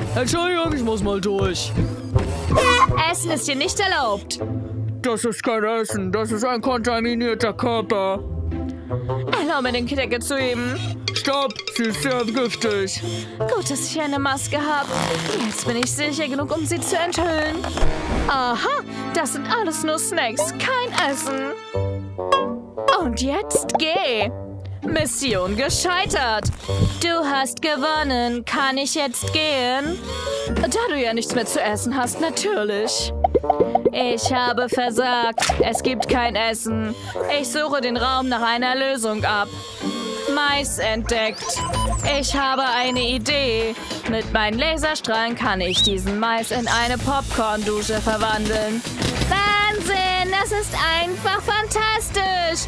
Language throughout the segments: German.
Entschuldigung, ich muss mal durch. Essen ist hier nicht erlaubt. Das ist kein Essen, das ist ein kontaminierter Körper. Erlaube mir den Deckel zu heben. Stopp, sie ist sehr giftig. Gut, dass ich eine Maske habe. Jetzt bin ich sicher genug, um sie zu enthüllen. Aha, das sind alles nur Snacks, kein Essen. Und jetzt geh. Mission gescheitert. Du hast gewonnen. Kann ich jetzt gehen? Da du ja nichts mehr zu essen hast, natürlich. Ich habe versagt. Es gibt kein Essen. Ich suche den Raum nach einer Lösung ab. Mais entdeckt. Ich habe eine Idee. Mit meinen Laserstrahlen kann ich diesen Mais in eine Popcorn-Dusche verwandeln. Wahnsinn! Das ist einfach fantastisch!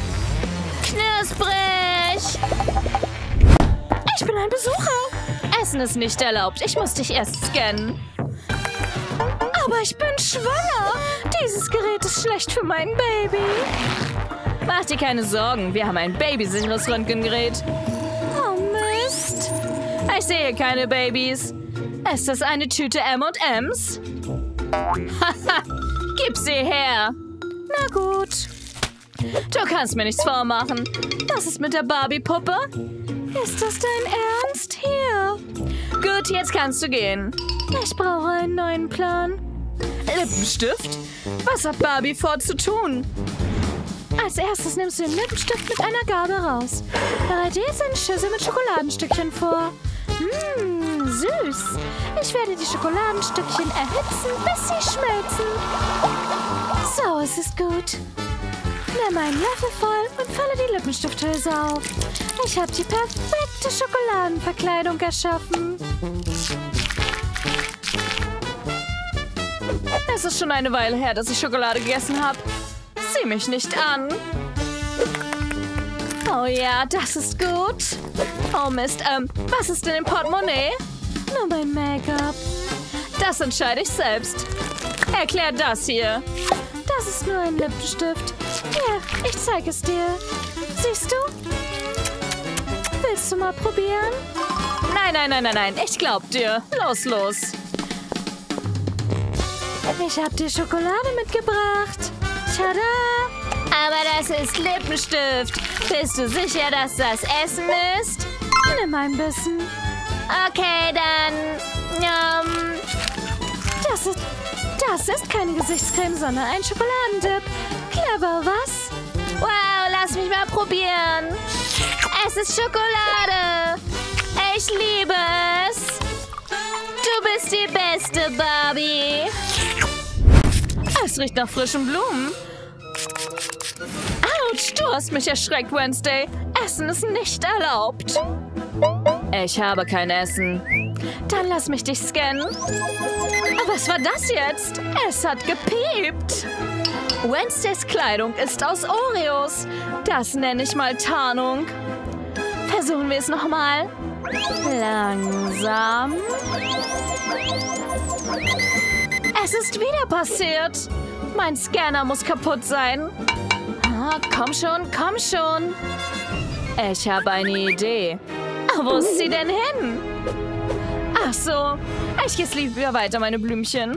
Knusprig! Ich bin ein Besucher. Essen ist nicht erlaubt. Ich muss dich erst scannen. Aber ich bin schwanger. Dieses Gerät ist schlecht für mein Baby. Mach dir keine Sorgen. Wir haben ein babysicheres Röntgengerät. Oh Mist. Ich sehe keine Babys. Ist das eine Tüte M&M's? Haha, gib sie her. Na gut. Du kannst mir nichts vormachen. Was ist mit der Barbie-Puppe? Ist das dein Ernst? Hier. Gut, jetzt kannst du gehen. Ich brauche einen neuen Plan. Lippenstift? Was hat Barbie vor zu tun? Als erstes nimmst du den Lippenstift mit einer Gabel raus. Bereite jetzt eine Schüssel mit Schokoladenstückchen vor. Süß. Ich werde die Schokoladenstückchen erhitzen, bis sie schmelzen. So, es ist gut. Nimm einen Löffel voll und fülle die Lippenstifthülse auf. Ich habe die perfekte Schokoladenverkleidung erschaffen. Es ist schon eine Weile her, dass ich Schokolade gegessen habe. Sieh mich nicht an. Oh ja, das ist gut. Oh Mist, was ist denn im Portemonnaie? Nur mein Make-up. Das entscheide ich selbst. Erklär das hier. Das ist nur ein Lippenstift. Hier, ich zeige es dir. Siehst du? Willst du mal probieren? Nein. Ich glaub dir. Los. Ich hab dir Schokolade mitgebracht. Tada! Aber das ist Lippenstift. Bist du sicher, dass das Essen ist? Nimm ein bisschen. Okay, dann... Das ist keine Gesichtscreme, sondern ein Schokoladendip. Clever, was? Wow, lass mich mal probieren. Es ist Schokolade. Ich liebe es. Du bist die beste, Barbie. Es riecht nach frischen Blumen. Autsch, du hast mich erschreckt, Wednesday. Essen ist nicht erlaubt. Ich habe kein Essen. Dann lass mich dich scannen. Was war das jetzt? Es hat gepiept. Wednesdays Kleidung ist aus Oreos. Das nenne ich mal Tarnung. Versuchen wir es nochmal. Langsam. Es ist wieder passiert. Mein Scanner muss kaputt sein. Komm schon. Ich habe eine Idee. Wo ist sie denn hin? Ach so, ich gieße lieber weiter meine Blümchen.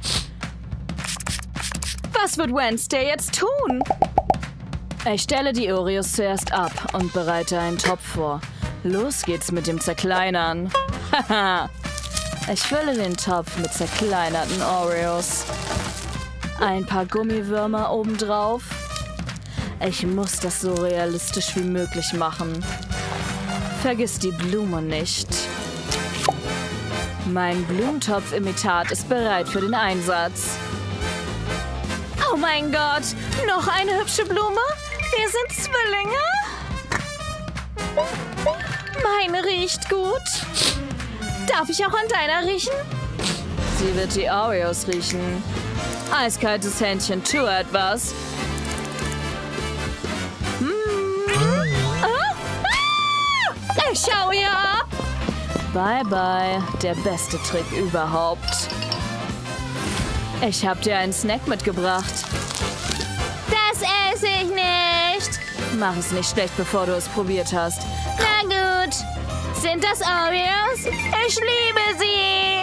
Was wird Wednesday jetzt tun? Ich stelle die Oreos zuerst ab und bereite einen Topf vor. Los geht's mit dem Zerkleinern. Haha. Ich fülle den Topf mit zerkleinerten Oreos. Ein paar Gummiwürmer obendrauf. Ich muss das so realistisch wie möglich machen. Vergiss die Blumen nicht. Mein Blumentopf-Imitat ist bereit für den Einsatz. Oh mein Gott, noch eine hübsche Blume? Wir sind Zwillinge? Meine riecht gut. Darf ich auch an deiner riechen? Sie wird die Oreos riechen. Eiskaltes Händchen, tu etwas. Ich schau ihr ab. Bye, der beste Trick überhaupt. Ich hab dir einen Snack mitgebracht. Das esse ich nicht. Mach es nicht schlecht, bevor du es probiert hast. Na gut. Sind das Oreos? Ich liebe sie.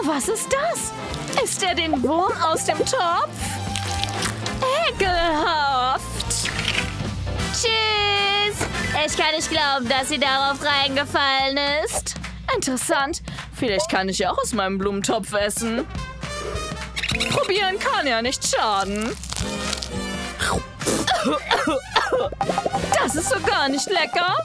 Was ist das? Isst er den Wurm aus dem Topf? Ekelhaft. Tschüss. Ich kann nicht glauben, dass sie darauf reingefallen ist. Interessant. Vielleicht kann ich ja auch aus meinem Blumentopf essen. Probieren kann ja nicht schaden. Das ist so gar nicht lecker.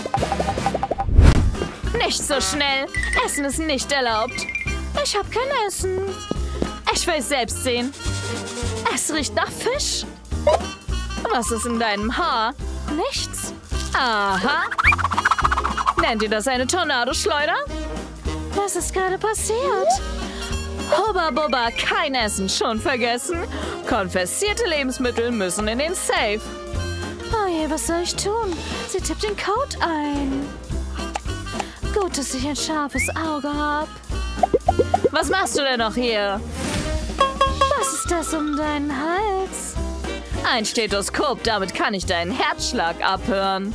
Nicht so schnell. Essen ist nicht erlaubt. Ich habe kein Essen. Ich will es selbst sehen. Es riecht nach Fisch. Was ist in deinem Haar? Nichts. Aha. Nennt ihr das eine Tornadoschleuder? Was ist gerade passiert? Hubba Bubba, kein Essen, schon vergessen? Konfiszierte Lebensmittel müssen in den Safe. Oh je, was soll ich tun? Sie tippt den Code ein. Gut, dass ich ein scharfes Auge habe. Was machst du denn noch hier? Was ist das um deinen Hals? Ein Stethoskop, damit kann ich deinen Herzschlag abhören.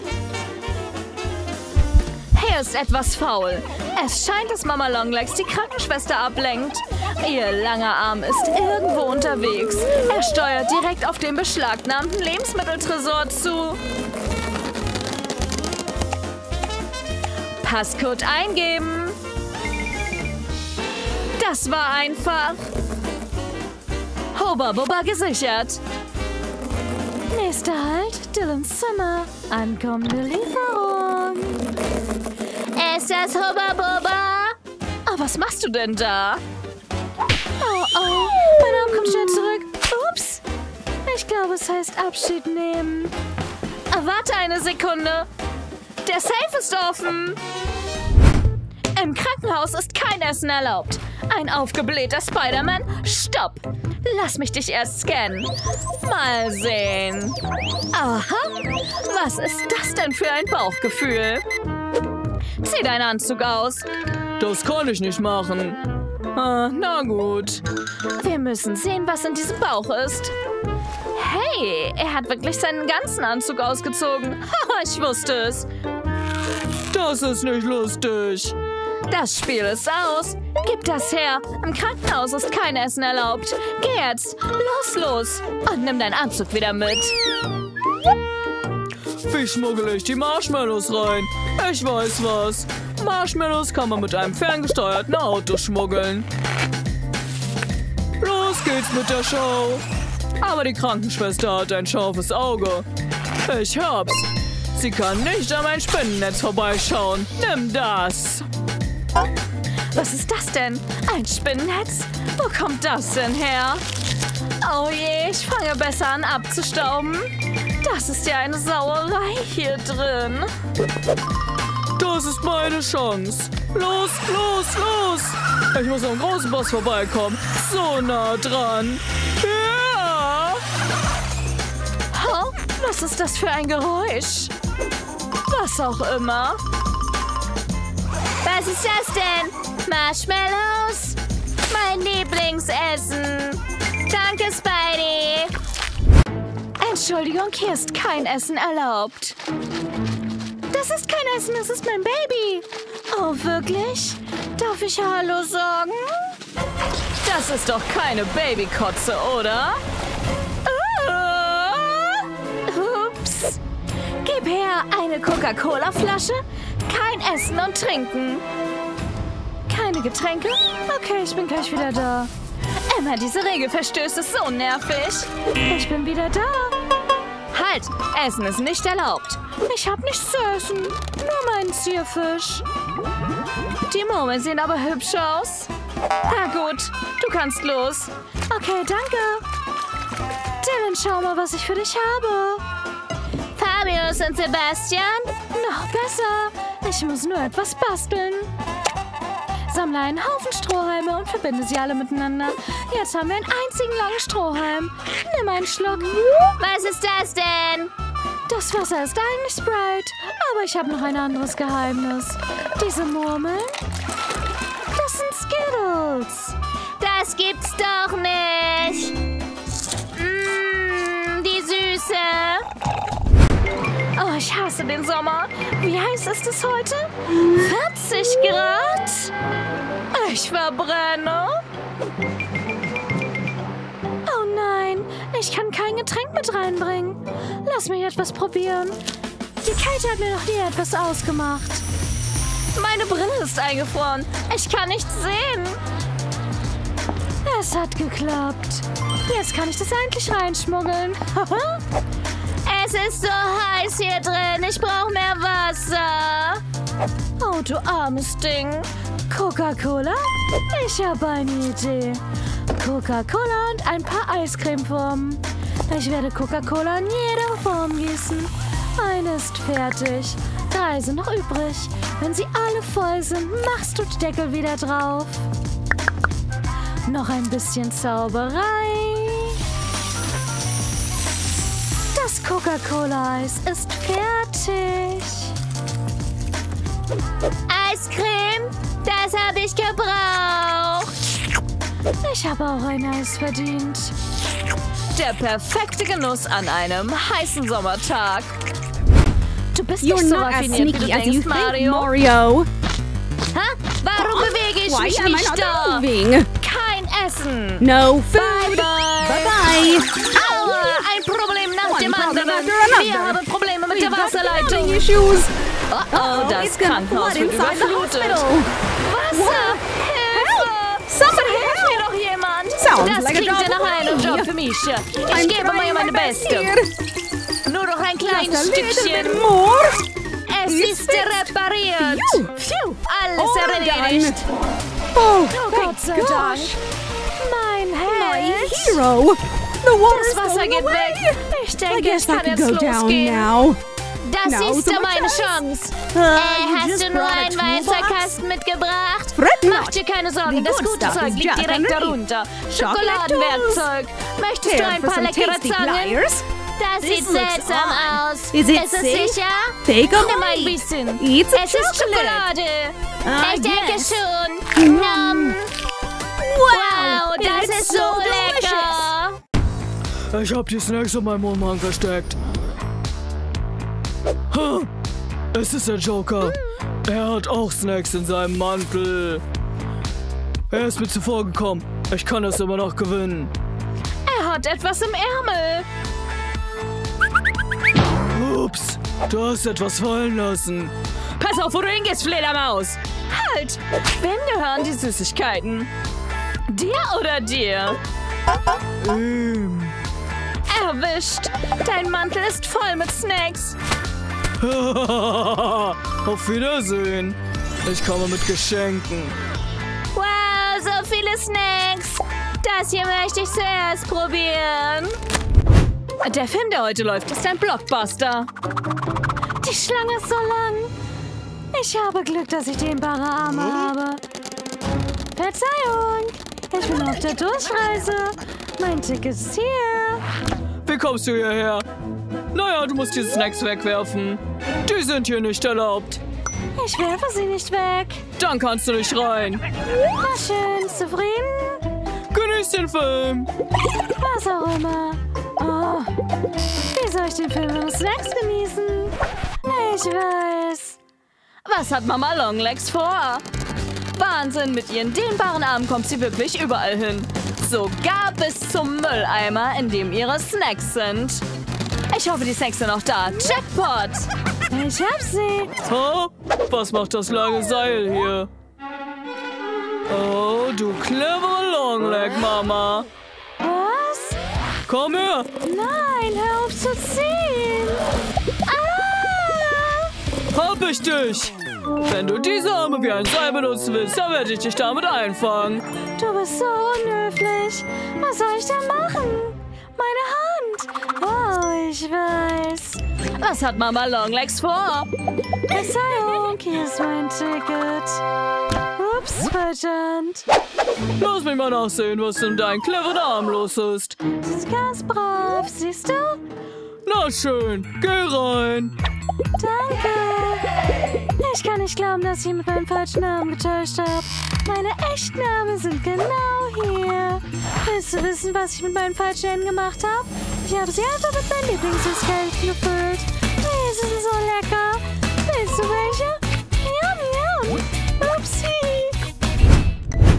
Hier ist etwas faul. Es scheint, dass Mama Longlegs die Krankenschwester ablenkt. Ihr langer Arm ist irgendwo unterwegs. Er steuert direkt auf den beschlagnahmten Lebensmitteltresor zu. Passcode eingeben. Das war einfach. Hubba Bubba gesichert. Nächster Halt, Dylans Zimmer. Ankommende Lieferung. Ist das Hubba Bubba? Oh, was machst du denn da? Oh, oh, mein Arm kommt schnell zurück. Ups. Ich glaube, es heißt Abschied nehmen. Warte eine Sekunde. Der Safe ist offen. Im Krankenhaus ist kein Essen erlaubt. Ein aufgeblähter Spider-Man. Stopp. Lass mich dich erst scannen. Mal sehen. Aha. Was ist das denn für ein Bauchgefühl? Zieh deinen Anzug aus. Das kann ich nicht machen. Ah, na gut. Wir müssen sehen, was in diesem Bauch ist. Hey, er hat wirklich seinen ganzen Anzug ausgezogen. Haha, ich wusste es. Das ist nicht lustig. Das Spiel ist aus. Gib das her. Im Krankenhaus ist kein Essen erlaubt. Geh jetzt. Los. Und nimm deinen Anzug wieder mit. Wie schmuggle ich die Marshmallows rein? Ich weiß was. Marshmallows kann man mit einem ferngesteuerten Auto schmuggeln. Los geht's mit der Show. Aber die Krankenschwester hat ein scharfes Auge. Ich hab's. Sie kann nicht an mein Spinnennetz vorbeischauen. Nimm das. Was ist das denn? Ein Spinnennetz? Wo kommt das denn her? Oh je, ich fange besser an abzustauben. Das ist ja eine Sauerei hier drin. Das ist meine Chance. Los. Ich muss am großen Boss vorbeikommen. So nah dran. Ja! Oh, was ist das für ein Geräusch? Was auch immer. Was ist das denn? Marshmallows? Mein Lieblingsessen. Danke, Spidey. Entschuldigung, hier ist kein Essen erlaubt. Das ist kein Essen, das ist mein Baby. Oh, wirklich? Darf ich Hallo sagen? Das ist doch keine Babykotze, oder? Ups. Gib her eine Coca-Cola-Flasche. Kein Essen und Trinken. Keine Getränke? Okay, ich bin gleich wieder da. Immer diese Regelverstöße ist so nervig. Ich bin wieder da. Halt! Essen ist nicht erlaubt. Ich habe nichts zu essen. Nur meinen Zierfisch. Die Murmeln sehen aber hübsch aus. Na gut, du kannst los. Okay, danke. Dylan, schau mal, was ich für dich habe. Fabius und Sebastian? Noch besser. Ich muss nur etwas basteln. Sammle einen Haufen Strohhalme und verbinde sie alle miteinander. Jetzt haben wir einen einzigen langen Strohhalm. Nimm einen Schluck. Was ist das denn? Das Wasser ist eigentlich Sprite. Aber ich habe noch ein anderes Geheimnis. Diese Murmeln? Das sind Skittles. Das gibt's doch nicht. Die Süße. Oh, ich hasse den Sommer. Wie heiß ist es heute? 40 Grad? Ich verbrenne. Oh nein, ich kann kein Getränk mit reinbringen. Lass mich etwas probieren. Die Kälte hat mir noch nie etwas ausgemacht. Meine Brille ist eingefroren. Ich kann nichts sehen. Es hat geklappt. Jetzt kann ich das endlich reinschmuggeln. Es ist so heiß hier drin. Ich brauche mehr Wasser. Oh, du armes Ding. Coca-Cola? Ich habe eine Idee. Coca-Cola und ein paar Eiscremeformen. Ich werde Coca-Cola in jede Form gießen. Eine ist fertig. 3 sind noch übrig. Wenn sie alle voll sind, machst du die Deckel wieder drauf. Noch ein bisschen Zauberei. Das Coca-Cola-Eis ist fertig. Eiscreme, das habe ich gebraucht. Ich habe auch ein Eis verdient. Der perfekte Genuss an einem heißen Sommertag. Du bist nicht so raffiniert, wie du denkst, Mario. Ha? Warum bewege ich mich nicht da? Kein Essen. No food. Bye-bye. Aua, ein Problem nach dem anderen. Wir haben Probleme mit der Wasserleitung. Oh, das Krankenhaus wird überflutet. Wasser! Hilfe! Hilf mir doch jemand! Das klingt ja nach einem Job für mich. Ich gebe mir meine Beste. Nur noch ein kleines Stückchen. Es ist repariert. Alles erledigt. Oh, Gott sei Dank. Mein Held. Hero. Das Wasser geht weg. Ich denke, es kann jetzt losgehen. Das ist ja meine Chance. Hast du nur einen Wasserkasten mitgebracht? Mach dir keine Sorgen, das gute Zeug liegt direkt darunter. Schokoladenwerkzeug. Möchtest du ein paar leckere Zangen? Das sieht seltsam aus. Ist es sicher? Nimm ein bisschen. Es ist Schokolade. Ich denke schon. Wow, das ist so lecker. Ich hab die Snacks in meinem Umhang versteckt. Es ist der Joker. Er hat auch Snacks in seinem Mantel. Er ist mir zuvor gekommen. Ich kann das immer noch gewinnen. Er hat etwas im Ärmel. Ups, du hast etwas fallen lassen. Pass auf, wo du hingehst, Fledermaus. Halt! Wem gehören die Süßigkeiten? Dir oder dir? Erwischt. Dein Mantel ist voll mit Snacks. Auf Wiedersehen. Ich komme mit Geschenken. Wow, so viele Snacks. Das hier möchte ich zuerst probieren. Der Film, der heute läuft, ist ein Blockbuster. Die Schlange ist so lang. Ich habe Glück, dass ich dehnbare Arme habe. Verzeihung. Ich bin auf der Durchreise. Mein Ticket ist hier. Wie kommst du hierher? Naja, du musst diese Snacks wegwerfen. Die sind hier nicht erlaubt. Ich werfe sie nicht weg. Dann kannst du nicht rein. Na schön, zufrieden? Genieß den Film. Was auch immer. Oh, wie soll ich den Film ohne Snacks genießen? Ich weiß. Was hat Mama Longlegs vor? Wahnsinn, mit ihren dehnbaren Armen kommt sie wirklich überall hin. Sogar bis zum Mülleimer, in dem ihre Snacks sind. Ich hoffe, die Snacks sind noch da. Jackpot! Ich hab sie. Ha? Was macht das lange Seil hier? Oh, du clevere Longleg, Mama. Was? Komm her. Nein, hör auf zu ziehen. Ah! Hab ich dich. Wenn du diese Arme wie ein Seil benutzen willst, dann werde ich dich damit einfangen. Du bist so unhöflich. Was soll ich denn machen? Meine Hand. Oh, ich weiß. Was hat Mama Longlegs vor? Verzeihung, hier ist mein Ticket. Ups, falsche Hand. Lass mich mal nachsehen, was in deinen cleveren Arm los ist. Das ist ganz brav, siehst du? Na schön, geh rein. Danke. Ich kann nicht glauben, dass ich mit meinem falschen Namen getäuscht habe. Meine echten Namen sind genau hier. Willst du wissen, was ich mit meinen falschen Händen gemacht habe? Ich habe sie einfach mit meinen Lieblingssüßigkeiten gefüllt. Die sind so lecker. Willst du welche? Yum, yum. Upsi.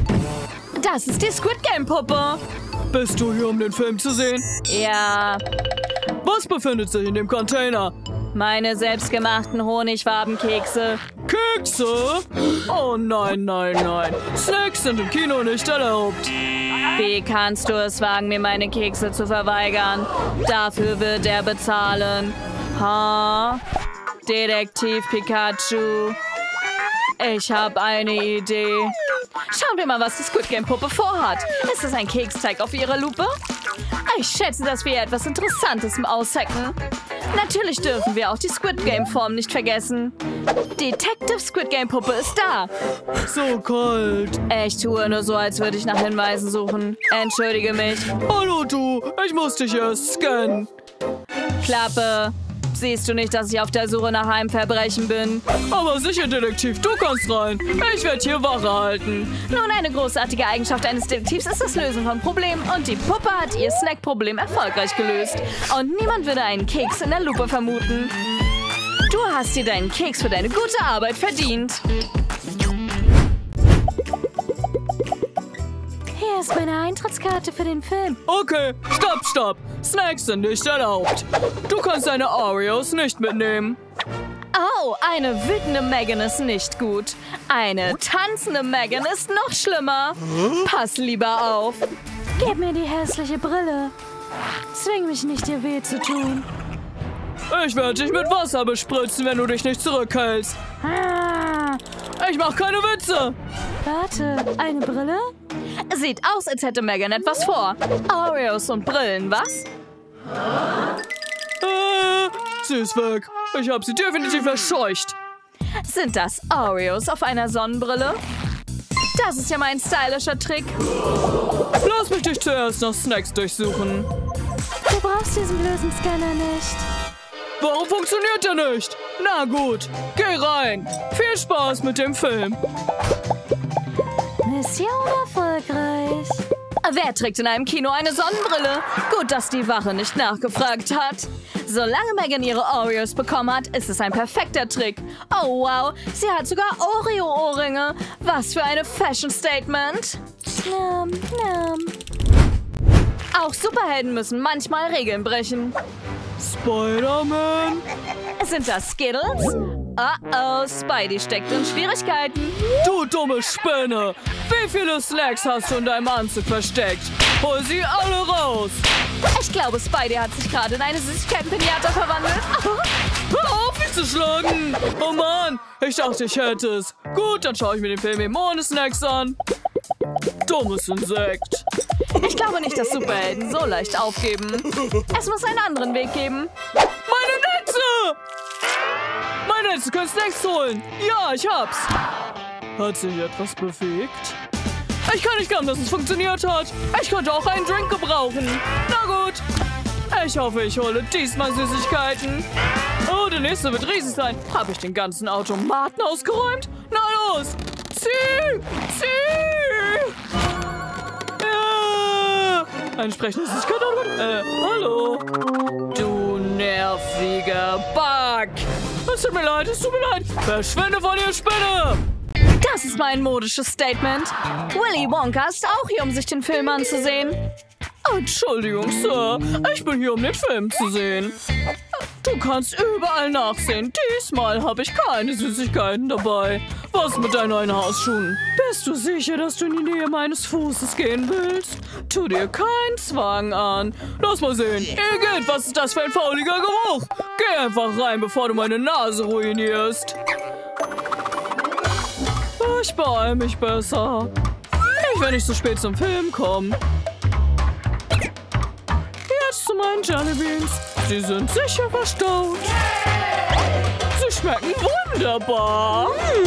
Das ist die Squid Game Puppe. Bist du hier, um den Film zu sehen? Ja, Was befindet sich in dem Container? meine selbstgemachten Honigwabenkekse. Kekse? Oh nein, nein, nein. Snacks sind im Kino nicht erlaubt. Wie kannst du es wagen, mir meine Kekse zu verweigern? Dafür wird er bezahlen. Ha? Detektiv Pikachu. Ich habe eine Idee. Schauen wir mal, was die Squid Game Puppe vorhat. Ist das ein Keksteig auf ihrer Lupe? Ich schätze, dass wir etwas Interessantes aushacken. Natürlich dürfen wir auch die Squid Game Form nicht vergessen. Detective Squid Game Puppe ist da. So kalt. Ich tue nur so, als würde ich nach Hinweisen suchen. Entschuldige mich. Hallo du, ich muss dich erst scannen. Klappe. Siehst du nicht, dass ich auf der Suche nach einem Verbrechen bin? Aber sicher, Detektiv, du kannst rein. Ich werde hier Wache halten. Nun, eine großartige Eigenschaft eines Detektivs ist das Lösen von Problemen. Und die Puppe hat ihr Snackproblem erfolgreich gelöst. Und niemand würde einen Keks in der Lupe vermuten. Du hast dir deinen Keks für deine gute Arbeit verdient. Hier ist meine Eintrittskarte für den Film. Okay, stopp. Snacks sind nicht erlaubt. Du kannst deine Oreos nicht mitnehmen. Oh, eine wütende Megan ist nicht gut. Eine tanzende Megan ist noch schlimmer. Pass lieber auf. Gib mir die hässliche Brille. Zwing mich nicht, dir weh zu tun. Ich werde dich mit Wasser bespritzen, wenn du dich nicht zurückhältst. Ah, Ich mach keine Witze. warte, eine Brille? Sieht aus, als hätte Megan etwas vor. Oreos und Brillen, was? Sie ist weg. Ich habe sie definitiv verscheucht. Sind das Oreos auf einer Sonnenbrille? Das ist ja mein stylischer Trick. Lass mich dich zuerst nach Snacks durchsuchen. Du brauchst diesen bösen Scanner nicht. Warum funktioniert der nicht? Na gut, geh rein. Viel Spaß mit dem Film. Mission erfolgreich. Wer trägt in einem Kino eine Sonnenbrille? Gut, dass die Wache nicht nachgefragt hat. Solange Megan ihre Oreos bekommen hat, ist es ein perfekter Trick. Oh wow, sie hat sogar Oreo-Ohrringe. Was für eine Fashion-Statement. Auch Superhelden müssen manchmal Regeln brechen. Spider-Man? Sind das Skittles? Oh, Spidey steckt in Schwierigkeiten. Du dumme Spinne! Wie viele Snacks hast du in deinem Anzug versteckt? Hol sie alle raus! Ich glaube, Spidey hat sich gerade in eine Süßigkeiten-Pinata verwandelt. Hör auf, mich zu schlagen! Oh Mann, ich dachte, ich hätte es. Gut, dann schaue ich mir den Film eben ohne Snacks an. Dummes Insekt. Ich glaube nicht, dass Superhelden so leicht aufgeben. Es muss einen anderen Weg geben. Meine Netze! Meine Netze können Snacks holen. Ja, ich hab's. Hat sich etwas bewegt? Ich kann nicht glauben, dass es funktioniert hat. Ich könnte auch einen Drink gebrauchen. Na gut. Ich hoffe, ich hole diesmal Süßigkeiten. Oh, der nächste wird riesig sein. Habe ich den ganzen Automaten ausgeräumt? Na los! Zieh! Ja! Eine sprechende Süßigkeit. Hallo? Du nerviger Bug! Es tut mir leid. Verschwinde von ihr, Spinne! Das ist mein modisches Statement. Willy Wonka ist auch hier, um sich den Film anzusehen. Entschuldigung, Sir. Ich bin hier, um den Film zu sehen. Du kannst überall nachsehen. Diesmal habe ich keine Süßigkeiten dabei. Was mit deinen neuen Hausschuhen? Bist du sicher, dass du in die Nähe meines Fußes gehen willst? Tu dir keinen Zwang an. Lass mal sehen. Igitt, was ist das für ein fauliger Geruch? Geh einfach rein, bevor du meine Nase ruinierst. Ich beeile mich besser. Ich will nicht so spät zum Film kommen. Jetzt zu meinen Jellybeans. Sie sind sicher verstaut. Sie schmecken wunderbar.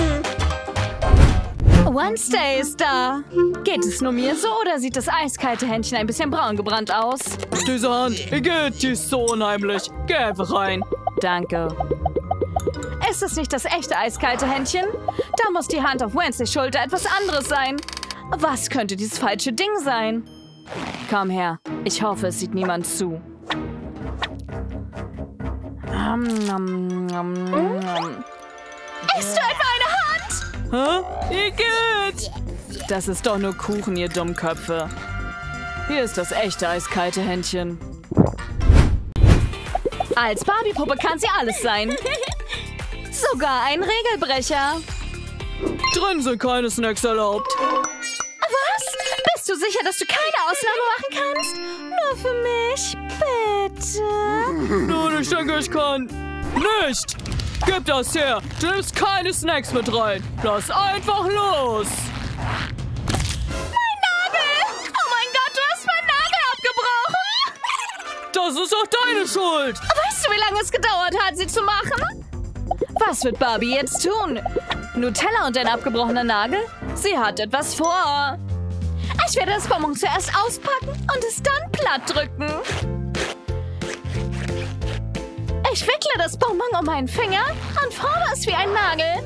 Wednesday ist da. Geht es nur mir so oder sieht das eiskalte Händchen ein bisschen braun gebrannt aus? Diese Hand, die ist so unheimlich. Geh einfach rein. Danke. Ist es nicht das echte eiskalte Händchen? Da muss die Hand auf Wednesdays Schulter etwas anderes sein. Was könnte dieses falsche Ding sein? Komm her. Ich hoffe, es sieht niemand zu. Ist du etwa eine Hand? Hä? Igitt! das ist doch nur Kuchen, ihr Dummköpfe. Hier ist das echte eiskalte Händchen. Als Barbie-Puppe kann sie alles sein. Sogar ein Regelbrecher. Drin sind keine Snacks erlaubt. Was? Bist du sicher, dass du keine Ausnahme machen kannst? Nur für mich, bitte. Nun, ich denke, ich kann nicht. Gib das her. Du nimmst keine Snacks mit rein. Lass einfach los. Mein Nagel! Oh mein Gott, du hast meinen Nagel abgebrochen. Das ist doch deine Schuld. Weißt du, wie lange es gedauert hat, sie zu machen? Was wird Barbie jetzt tun? Nutella und ein abgebrochener Nagel? Sie hat etwas vor. Ich werde das Bonbon zuerst auspacken und es dann platt drücken. Ich wickle das Bonbon um meinen Finger und forme es wie ein Nagel.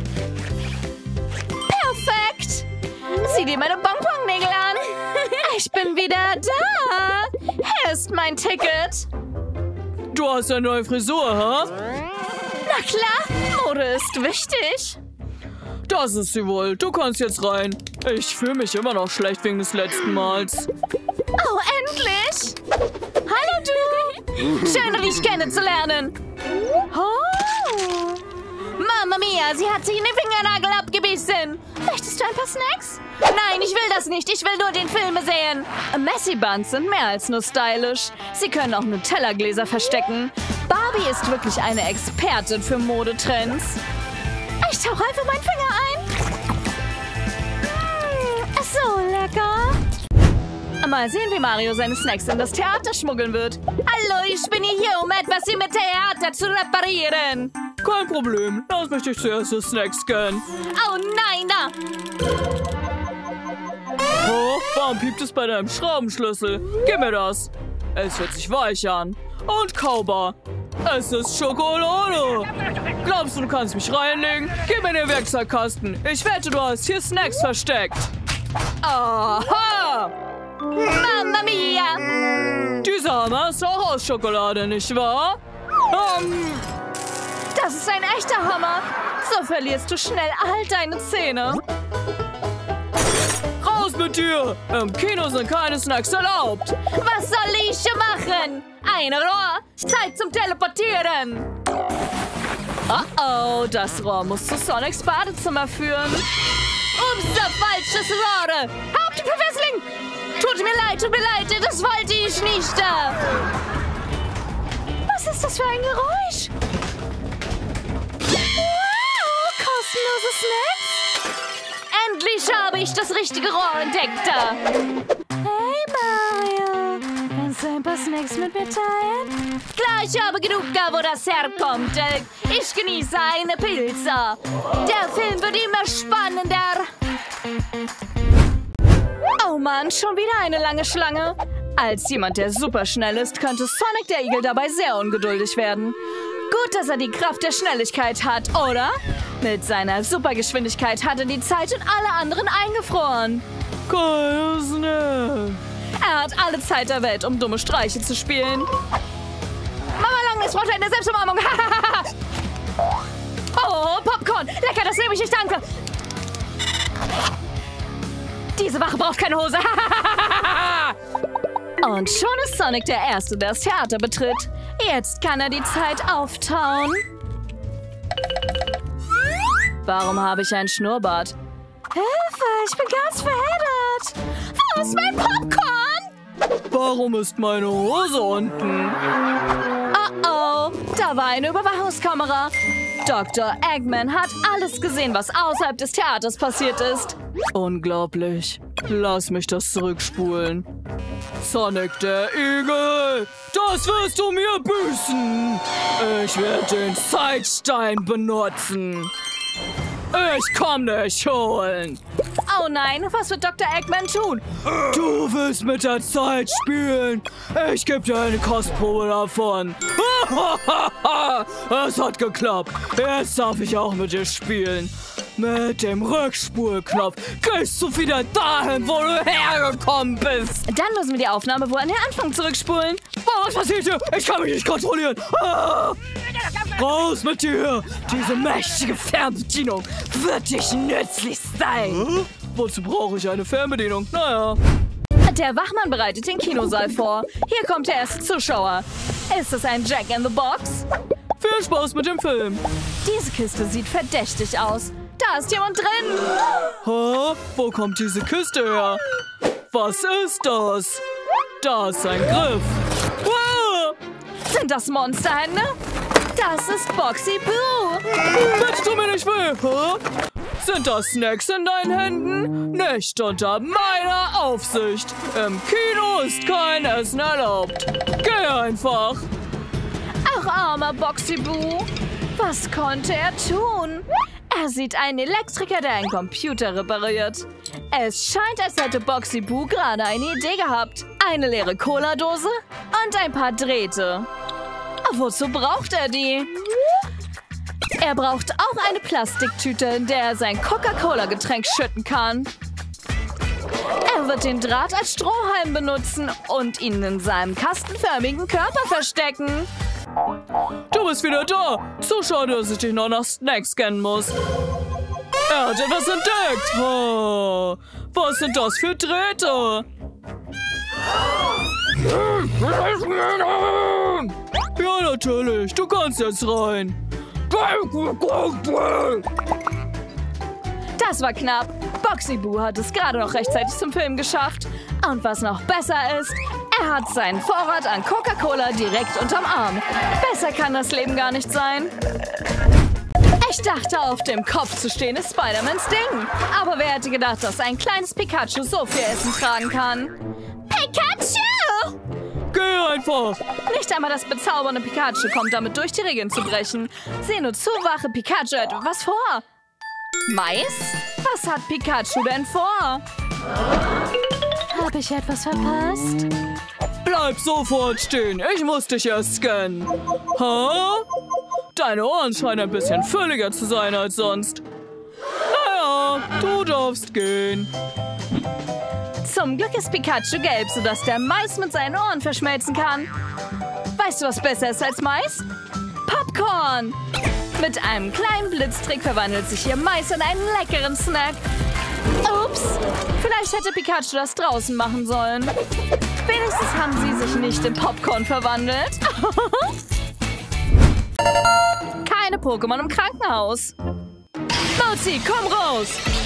Perfekt! Sieh dir meine Bonbonnägel an. Ich bin wieder da. Hier ist mein Ticket. Du hast eine neue Frisur, ha? Na klar, Mode ist wichtig. Das ist sie wohl. Du kannst jetzt rein. Ich fühle mich immer noch schlecht wegen des letzten Mals. Oh, endlich! Hallo, du! Schön, dich kennenzulernen. Oh! Mama Mia, sie hat sich in den Fingernagel abgebissen. Möchtest du ein paar Snacks? Nein, ich will das nicht. Ich will nur den Film sehen. Messy Buns sind mehr als nur stylisch. Sie können auch Nutella-Gläser verstecken. Barbie ist wirklich eine Expertin für Modetrends. Ich tauche einfach meinen Finger ein. So lecker. Mal sehen, wie Mario seine Snacks in das Theater schmuggeln wird. Hallo, ich bin hier, um etwas im Theater zu reparieren. Kein Problem. Lass mich dich zuerst die Snacks scannen. Oh nein, da. Oh, warum piept es bei deinem Schraubenschlüssel? Gib mir das. Es hört sich weich an. Und kaubar. Es ist Schokolade. Glaubst du kannst mich reinlegen? Gib mir den Werkzeugkasten. Ich wette, du hast hier Snacks versteckt. Aha! Mamma Mia! Dieser Hammer ist auch aus Schokolade, nicht wahr? Das ist ein echter Hammer. So verlierst du schnell all deine Zähne. Raus mit dir! Im Kino sind keine Snacks erlaubt. Was soll ich machen? Ein Rohr? Zeit zum Teleportieren. Oh, das Rohr muss zu Sonics Badezimmer führen. Ups, falsches Rohr. Hauptprofessling! Tut mir leid, das wollte ich nicht. Was ist das für ein Geräusch? Wow, kostenlose Snacks? Endlich habe ich das richtige Rohr entdeckt. Hey Mario, kannst du ein paar Snacks mit mir teilen? Klar, ich habe genug da, wo das herkommt. Ich genieße eine Pizza. Der Film wird immer spannender. Oh Mann, schon wieder eine lange Schlange. Als jemand, der super schnell ist, könnte Sonic der Igel dabei sehr ungeduldig werden. Gut, dass er die Kraft der Schnelligkeit hat, oder? Mit seiner Supergeschwindigkeit hat er die Zeit und alle anderen eingefroren. Keine Snacks. Er hat alle Zeit der Welt, um dumme Streiche zu spielen. Mama Longlegs braucht eine Selbstumarmung. Oh, Popcorn. Lecker, das nehme ich nicht, danke. Diese Wache braucht keine Hose. Und schon ist Sonic der Erste, der das Theater betritt. Jetzt kann er die Zeit auftauen. Warum habe ich einen Schnurrbart? Hilfe, ich bin ganz verheddert. Wo ist mein Popcorn? Warum ist meine Hose unten? Oh, da war eine Überwachungskamera. Dr. Eggman hat alles gesehen, was außerhalb des Theaters passiert ist. Unglaublich. Lass mich das zurückspulen. Sonic der Igel, das wirst du mir büßen. Ich werde den Zeitstein benutzen. Ich komm dich holen. Oh nein, was wird Dr. Eggman tun? Du willst mit der Zeit spielen. Ich gebe dir eine Kostprobe davon. Es hat geklappt. Jetzt darf ich auch mit dir spielen. Mit dem Rückspulknopf gehst du wieder dahin, wo du hergekommen bist. Dann müssen wir die Aufnahme wohl an den Anfang zurückspulen. Oh, was passiert hier? Ich kann mich nicht kontrollieren. Raus mit dir. Diese mächtige Fernbedienung wird dich nützlich sein. wozu brauche ich eine Fernbedienung? Naja. Der Wachmann bereitet den Kinosaal vor. Hier kommt der erste Zuschauer. Ist es ein Jack in the Box? Viel Spaß mit dem Film. Diese Kiste sieht verdächtig aus. Da ist jemand drin. Hä? Wo kommt diese Kiste her? Was ist das? Da ist ein Griff. Wow! Sind das Monsterhände? Das ist Boxy Boo. Bitte tu mir nicht weh. Hä? Sind das Snacks in deinen Händen? Nicht unter meiner Aufsicht. Im Kino ist kein Essen erlaubt. Geh einfach. Ach, armer Boxy Boo. Was konnte er tun? Er sieht einen Elektriker, der einen Computer repariert. Es scheint, als hätte Boxy Boo gerade eine Idee gehabt. Eine leere Cola-Dose und ein paar Drähte. Wozu braucht er die? Er braucht auch eine Plastiktüte, in der er sein Coca-Cola-Getränk schütten kann. Er wird den Draht als Strohhalm benutzen und ihn in seinem kastenförmigen Körper verstecken. Du bist wieder da. Zu schade, dass ich dich noch nach Snacks scannen muss. Er hat etwas entdeckt. Oh, was sind das für Drähte? Ja, natürlich. Du kannst jetzt rein. Das war knapp. Boxy Boo hat es gerade noch rechtzeitig zum Film geschafft. Und was noch besser ist, er hat seinen Vorrat an Coca-Cola direkt unterm Arm. Besser kann das Leben gar nicht sein. Ich dachte, auf dem Kopf zu stehen ist Spider-Mans Ding. Aber wer hätte gedacht, dass ein kleines Pikachu so viel Essen tragen kann? Pikachu! Geh einfach. Nicht einmal das bezaubernde Pikachu kommt damit durch, die Regeln zu brechen. Sehe nur zu, wache Pikachu etwas vor. Mais? Was hat Pikachu denn vor? Habe ich etwas verpasst? Bleib sofort stehen. Ich muss dich erst scannen. Hä? Deine Ohren scheinen ein bisschen fülliger zu sein als sonst. Naja, du darfst gehen. Zum Glück ist Pikachu gelb, sodass der Mais mit seinen Ohren verschmelzen kann. Weißt du, was besser ist als Mais? Popcorn! Mit einem kleinen Blitztrick verwandelt sich hier Mais in einen leckeren Snack. Ups, vielleicht hätte Pikachu das draußen machen sollen. Wenigstens haben sie sich nicht in Popcorn verwandelt. Keine Pokémon im Krankenhaus. Mauzi, komm raus!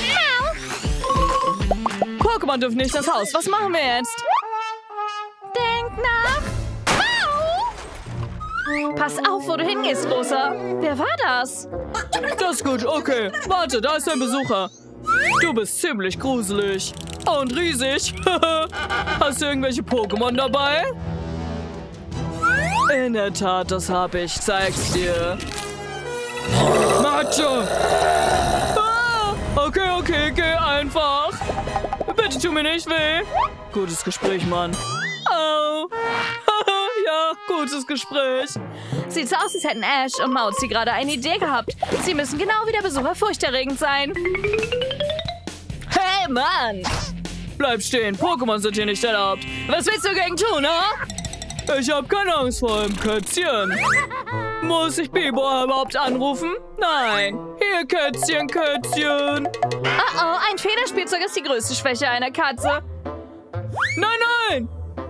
Pokémon dürfen nicht ins Haus. Was machen wir jetzt? Denk nach. Pass auf, wo du hingehst, Großer. Wer war das? Das ist gut, okay. Warte, da ist ein Besucher. Du bist ziemlich gruselig. Und riesig. Hast du irgendwelche Pokémon dabei? In der Tat, das habe ich. Zeig's dir. Macho! Ah, okay, geh einfach. Bitte tu mir nicht weh. Gutes Gespräch, Mann. Oh. Ja, gutes Gespräch. Sieht so aus, als hätten Ash und Mauzi gerade eine Idee gehabt. Sie müssen genau wie der Besucher furchterregend sein. Hey, Mann! Bleib stehen, Pokémon sind hier nicht erlaubt. Was willst du dagegen tun, ha? Ich hab keine Angst vor einem Kätzchen. Muss ich Bibo überhaupt anrufen? Nein. Hier, Kätzchen. Oh, ein Federspielzeug ist die größte Schwäche einer Katze. Nein!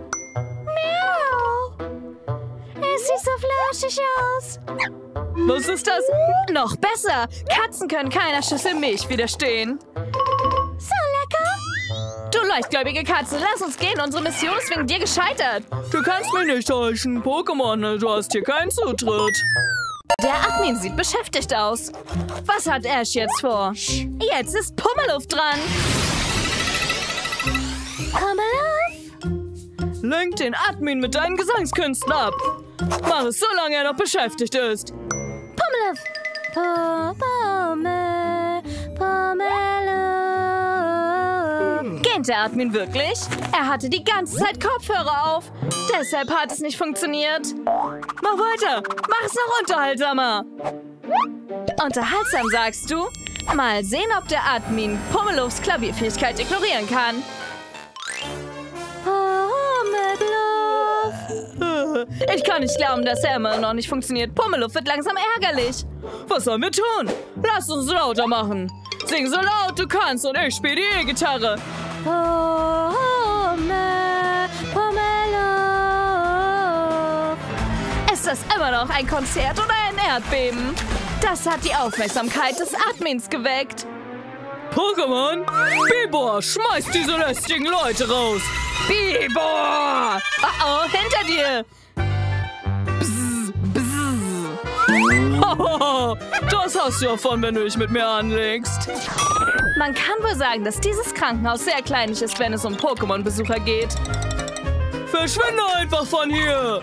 Miau! Es sieht so flauschig aus. Was ist das? Noch besser. Katzen können keiner Schüssel Milch widerstehen. So lecker. Du leichtgläubige Katze, lass uns gehen. Unsere Mission ist wegen dir gescheitert. Du kannst mich nicht täuschen. Pokémon, du hast hier keinen Zutritt. Der Admin sieht beschäftigt aus. Was hat Ash jetzt vor? Jetzt ist Pummeluff dran. Pummeluff? Lenk den Admin mit deinen Gesangskünsten ab. Mach es, solange er noch beschäftigt ist. Pummeluff. Kennt der Admin wirklich? Er hatte die ganze Zeit Kopfhörer auf. Deshalb hat es nicht funktioniert. Mach weiter. Mach es noch unterhaltsamer. Unterhaltsam, sagst du? Mal sehen, ob der Admin Pummeluffs Klavierfähigkeit ignorieren kann. Ich kann nicht glauben, dass er immer noch nicht funktioniert. Pummeluff wird langsam ärgerlich. Was sollen wir tun? Lass uns lauter machen. Sing so laut du kannst und ich spiele die E-Gitarre. Pomelo. Ist das immer noch ein Konzert oder ein Erdbeben? Das hat die Aufmerksamkeit des Admins geweckt. Pokémon? Bibor, schmeiß diese lästigen Leute raus. Bibor! Oh, hinter dir. Bzz, bzz. Das hast du davon, wenn du dich mit mir anlegst. Man kann wohl sagen, dass dieses Krankenhaus sehr kleinlich ist, wenn es um Pokémon-Besucher geht. Verschwinde einfach von hier.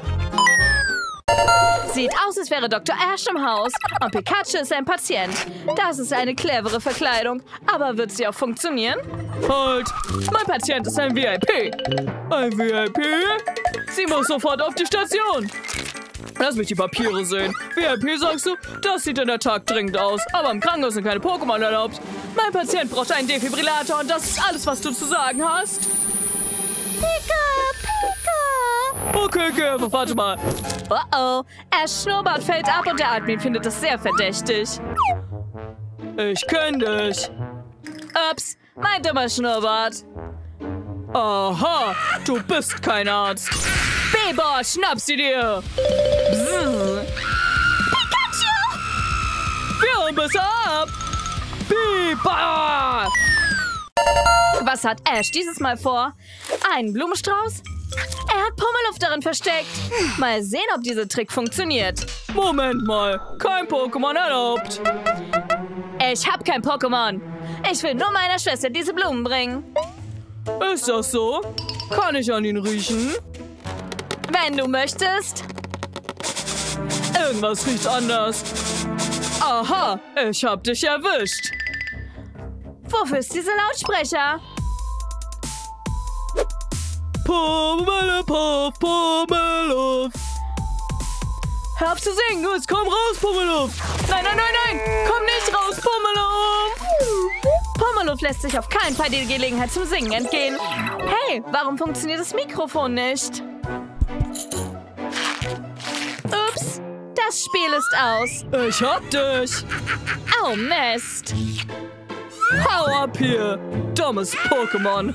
Sieht aus, als wäre Dr. Ash im Haus und Pikachu ist ein Patient. Das ist eine clevere Verkleidung. Aber wird sie auch funktionieren? Halt! Mein Patient ist ein VIP. Ein VIP? Sie muss sofort auf die Station. Lass mich die Papiere sehen. VIP, sagst du? Das sieht in der Tat dringend aus. Aber im Krankenhaus sind keine Pokémon erlaubt. Mein Patient braucht einen Defibrillator und das ist alles, was du zu sagen hast. Pika, Pika. Okay, geh einfach, warte mal. Oh, Ash Schnurrbart fällt ab und der Admin findet das sehr verdächtig. Ich kenn dich. Ups, mein dummer Schnurrbart. Aha, du bist kein Arzt. Bibor, schnapp sie dir. Bzzz. Pikachu! Wir hauen besser ab. Biber! Was hat Ash dieses Mal vor? Einen Blumenstrauß? Er hat Pummeluft darin versteckt. Mal sehen, ob dieser Trick funktioniert. Moment mal, kein Pokémon erlaubt. Ich hab kein Pokémon. Ich will nur meiner Schwester diese Blumen bringen. Ist das so? Kann ich an ihn riechen? Wenn du möchtest. Irgendwas riecht anders. Aha, ich hab dich erwischt. Wofür ist dieser Lautsprecher? Pomelo, Pomelo. Hör auf zu singen, los, komm raus, Pomelo. Nein, nein, nein, nein. Komm nicht raus, Pomelo. Pomelo lässt sich auf keinen Fall die Gelegenheit zum Singen entgehen. Hey, warum funktioniert das Mikrofon nicht? Ups, das Spiel ist aus. Ich hab dich. Oh, Mist. Hau ab hier, dummes Pokémon.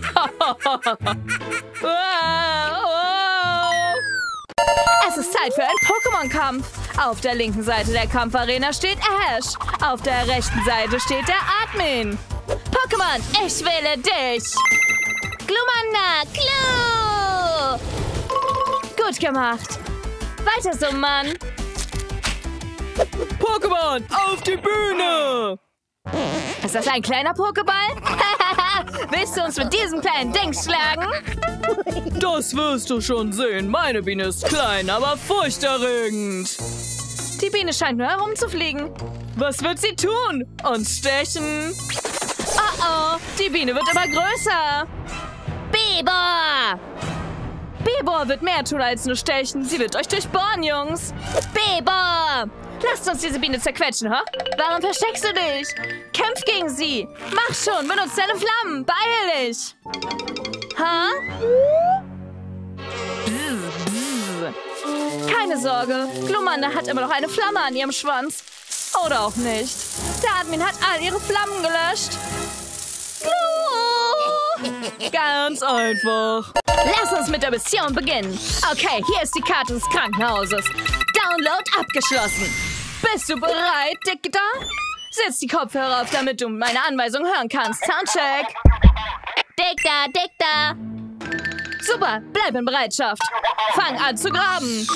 Es ist Zeit für einen Pokémon-Kampf. Auf der linken Seite der Kampfarena steht Ash. Auf der rechten Seite steht der Admin. Pokémon, ich wähle dich. Glumanda, Glu! Gut gemacht. Weiter so, Mann. Pokémon, auf die Bühne. Ist das ein kleiner Pokéball? Willst du uns mit diesem kleinen Ding schlagen? Das wirst du schon sehen. Meine Biene ist klein, aber furchterregend. Die Biene scheint nur herumzufliegen. Was wird sie tun? Uns stechen? Oh oh, die Biene wird immer größer. Bibor! Bibor wird mehr tun als nur stechen. Sie wird euch durchbohren, Jungs. Bibor! Lasst uns diese Biene zerquetschen, ha? Warum versteckst du dich? Kämpf gegen sie. Mach schon, benutzt deine Flammen. Beeil dich. Ha? Keine Sorge, Glumanda hat immer noch eine Flamme an ihrem Schwanz. Oder auch nicht. Der Admin hat all ihre Flammen gelöscht. Glu! Ganz einfach. Lass uns mit der Mission beginnen. Okay, hier ist die Karte des Krankenhauses. Download abgeschlossen. Bist du bereit, Dickda? Setz die Kopfhörer auf, damit du meine Anweisung hören kannst. Soundcheck. Dickda, Dickda. Super, bleib in Bereitschaft. Fang an zu graben.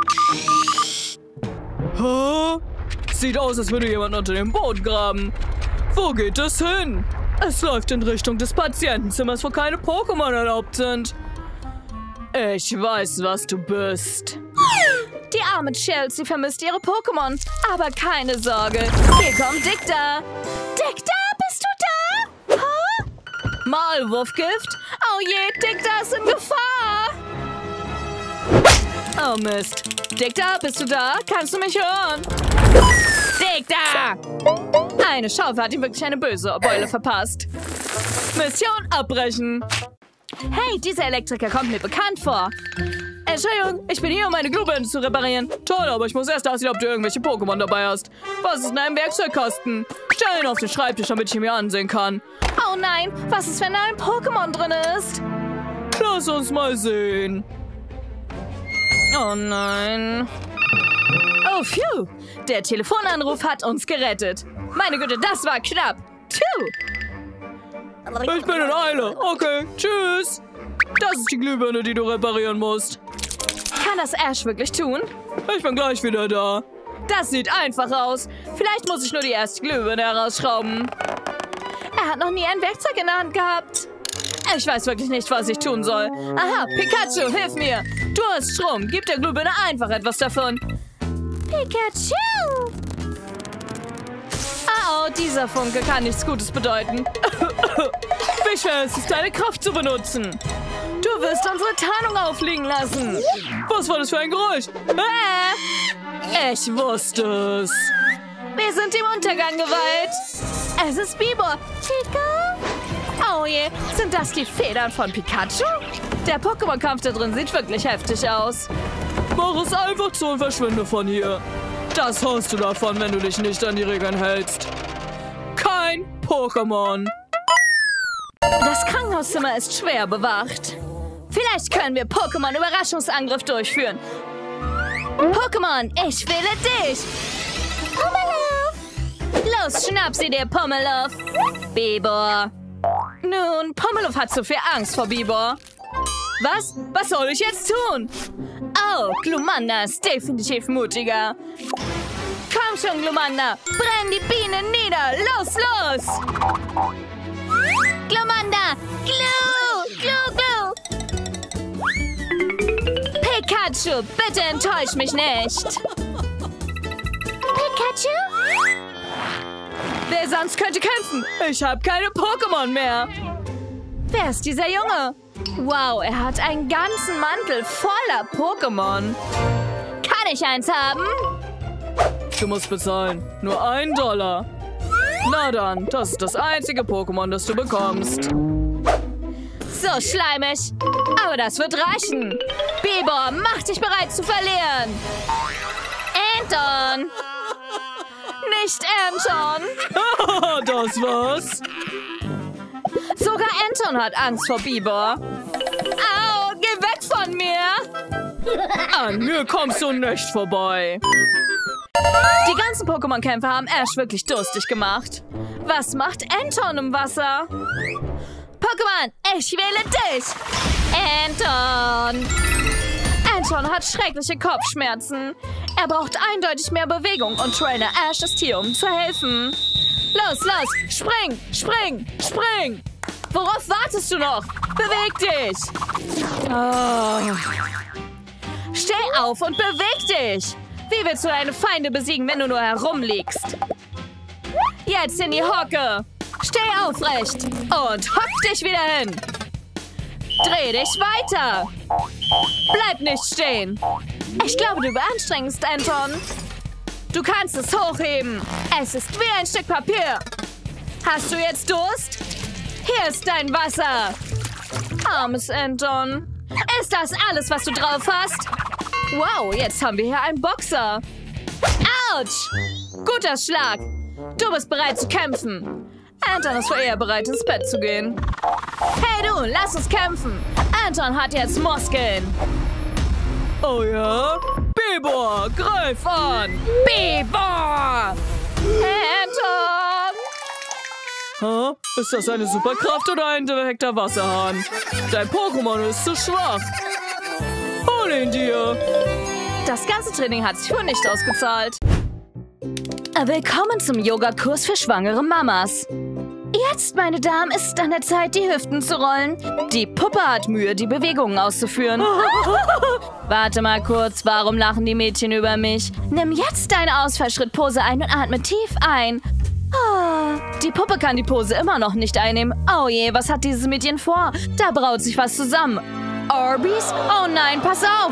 Hä? Sieht aus, als würde jemand unter dem Boden graben. Wo geht es hin? Es läuft in Richtung des Patientenzimmers, wo keine Pokémon erlaubt sind. Ich weiß, was du bist. Die arme Chelsea vermisst ihre Pokémon. Aber keine Sorge. Hier kommt Dickda. Dickda, bist du da? Huh? Maulwurfgift? Oh je, Dickda ist in Gefahr. Oh Mist. Dickda, bist du da? Kannst du mich hören? Dickda! Eine Schaufel hat ihm wirklich eine böse Beule verpasst. Mission abbrechen. Hey, dieser Elektriker kommt mir bekannt vor. Entschuldigung, ich bin hier, um meine Glühbirne zu reparieren. Toll, aber ich muss erst nachsehen, ob du irgendwelche Pokémon dabei hast. Was ist in einem Werkzeugkasten? Stell ihn auf den Schreibtisch, damit ich ihn mir ansehen kann. Oh nein, was ist, wenn da ein Pokémon drin ist? Lass uns mal sehen. Oh nein. Oh, phew. Der Telefonanruf hat uns gerettet. Meine Güte, das war knapp. Phew. Ich bin in Eile. Okay, tschüss. Das ist die Glühbirne, die du reparieren musst. Kann das Ash wirklich tun? Ich bin gleich wieder da. Das sieht einfach aus. Vielleicht muss ich nur die erste Glühbirne herausschrauben. Er hat noch nie ein Werkzeug in der Hand gehabt. Ich weiß wirklich nicht, was ich tun soll. Aha, Pikachu, hilf mir. Du hast Strom. Gib der Glühbirne einfach etwas davon. Pikachu! Oh, dieser Funke kann nichts Gutes bedeuten. Wie schwer ist es, deine Kraft zu benutzen? Du wirst unsere Tarnung auffliegen lassen. Was war das für ein Geräusch? Ich wusste es. Wir sind dem Untergang geweiht. Es ist Bibor. Chica? Oh je, sind das die Federn von Pikachu? Der Pokémon-Kampf da drin sieht wirklich heftig aus. Mach es einfach zu und verschwinde von hier. Das hast du davon, wenn du dich nicht an die Regeln hältst. Kein Pokémon. Das Krankenhauszimmer ist schwer bewacht. Vielleicht können wir Pokémon-Überraschungsangriff durchführen. Pokémon, ich wähle dich. Pummeluff. Los, schnapp sie dir, Pummeluff. Bibor. Nun, Pummeluff hat zu viel Angst vor Bibor. Was? Was soll ich jetzt tun? Oh, Glumanda ist definitiv mutiger. Komm schon, Glumanda. Brenn die Bienen nieder. Los, los. Glumanda. Glu, glu, glu. Pikachu, bitte enttäusch mich nicht. Pikachu? Wer sonst könnte kämpfen? Ich habe keine Pokémon mehr. Wer ist dieser Junge? Wow, er hat einen ganzen Mantel voller Pokémon. Kann ich eins haben? Du musst bezahlen. Nur $1. Na dann, das ist das einzige Pokémon, das du bekommst. So schleimig. Aber das wird reichen. Bibor, mach dich bereit zu verlieren. Anton. Nicht Anton. Das war's. Sogar Anton hat Angst vor Bibor. Au, geh weg von mir. An mir kommst du nicht vorbei. Die ganzen Pokémon-Kämpfer haben Ash wirklich durstig gemacht. Was macht Anton im Wasser? Pokémon, ich wähle dich. Anton. Anton hat schreckliche Kopfschmerzen. Er braucht eindeutig mehr Bewegung und Trainer Ash ist hier, um zu helfen. Los, los, spring, spring, spring. Worauf wartest du noch? Beweg dich. Oh. Steh auf und beweg dich. Wie willst du deine Feinde besiegen, wenn du nur herumliegst? Jetzt in die Hocke. Steh aufrecht und hock dich wieder hin. Dreh dich weiter. Bleib nicht stehen. Ich glaube, du beanstrengst, Anton. Du kannst es hochheben. Es ist wie ein Stück Papier. Hast du jetzt Durst? Hier ist dein Wasser. Armes Anton. Ist das alles, was du drauf hast? Wow, jetzt haben wir hier einen Boxer. Autsch! Guter Schlag. Du bist bereit zu kämpfen. Anton ist wohl eher bereit, ins Bett zu gehen. Hey du, lass uns kämpfen. Anton hat jetzt Muskeln. Oh ja? Bibor, greif an! Bibor! Anton! Hä? Ist das eine Superkraft oder ein direkter Wasserhahn? Dein Pokémon ist zu schwach. Hol ihn dir! Das ganze Training hat sich wohl nicht ausgezahlt. Willkommen zum Yogakurs für schwangere Mamas. Jetzt, meine Damen, ist es an der Zeit, die Hüften zu rollen. Die Puppe hat Mühe, die Bewegungen auszuführen. Warte mal kurz, warum lachen die Mädchen über mich? Nimm jetzt deine Ausfallschrittpose ein und atme tief ein. Oh, die Puppe kann die Pose immer noch nicht einnehmen. Oh je, was hat dieses Mädchen vor? Da braut sich was zusammen. Orbeez? Oh nein, pass auf!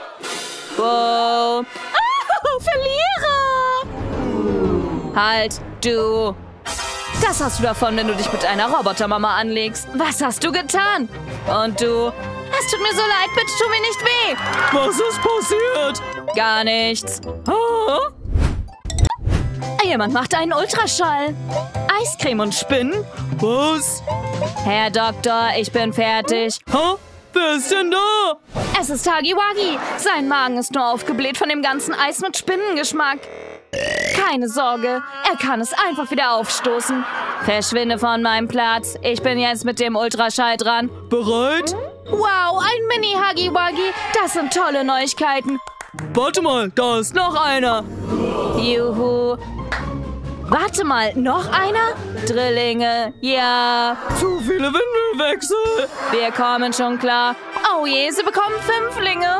Wow. Oh, Verlierer! Halt, du! Das hast du davon, wenn du dich mit einer Robotermama anlegst. Was hast du getan? Und du? Es tut mir so leid, bitte tu mir nicht weh. Was ist passiert? Gar nichts. Ah? Jemand macht einen Ultraschall. Eiscreme und Spinnen? Was? Herr Doktor, ich bin fertig. Ha? Wer ist denn da? Es ist Huggy Wuggy. Sein Magen ist nur aufgebläht von dem ganzen Eis mit Spinnengeschmack. Keine Sorge, er kann es einfach wieder aufstoßen. Verschwinde von meinem Platz. Ich bin jetzt mit dem Ultraschall dran. Bereit? Wow, ein Mini-Huggy Wuggy. Das sind tolle Neuigkeiten. Warte mal, da ist noch einer. Juhu. Warte mal, noch einer? Drillinge, ja. Zu viele Windelwechsel. Wir kommen schon klar. Oh je, sie bekommen Fünflinge.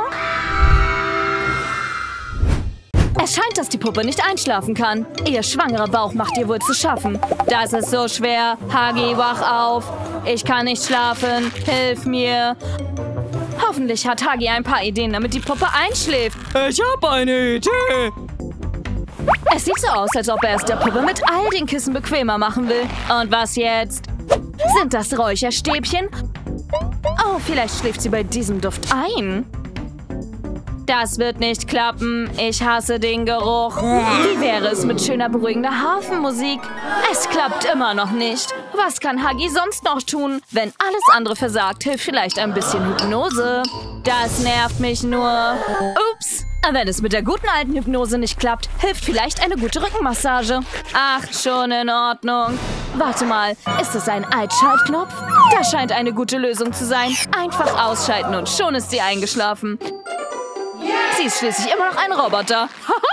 Es scheint, dass die Puppe nicht einschlafen kann. Ihr schwangerer Bauch macht ihr wohl zu schaffen. Das ist so schwer. Huggy, wach auf. Ich kann nicht schlafen. Hilf mir. Hoffentlich hat Huggy ein paar Ideen, damit die Puppe einschläft. Ich habe eine Idee. Es sieht so aus, als ob er es der Puppe mit all den Kissen bequemer machen will. Und was jetzt? Sind das Räucherstäbchen? Oh, vielleicht schläft sie bei diesem Duft ein. Das wird nicht klappen. Ich hasse den Geruch. Wie wäre es mit schöner, beruhigender Hafenmusik? Es klappt immer noch nicht. Was kann Huggy sonst noch tun? Wenn alles andere versagt, hilft vielleicht ein bisschen Hypnose. Das nervt mich nur. Ups. Wenn es mit der guten alten Hypnose nicht klappt, hilft vielleicht eine gute Rückenmassage. Ach, schon in Ordnung. Warte mal, ist es ein Altschaltknopf? Das scheint eine gute Lösung zu sein. Einfach ausschalten und schon ist sie eingeschlafen. Sie ist schließlich immer noch ein Roboter.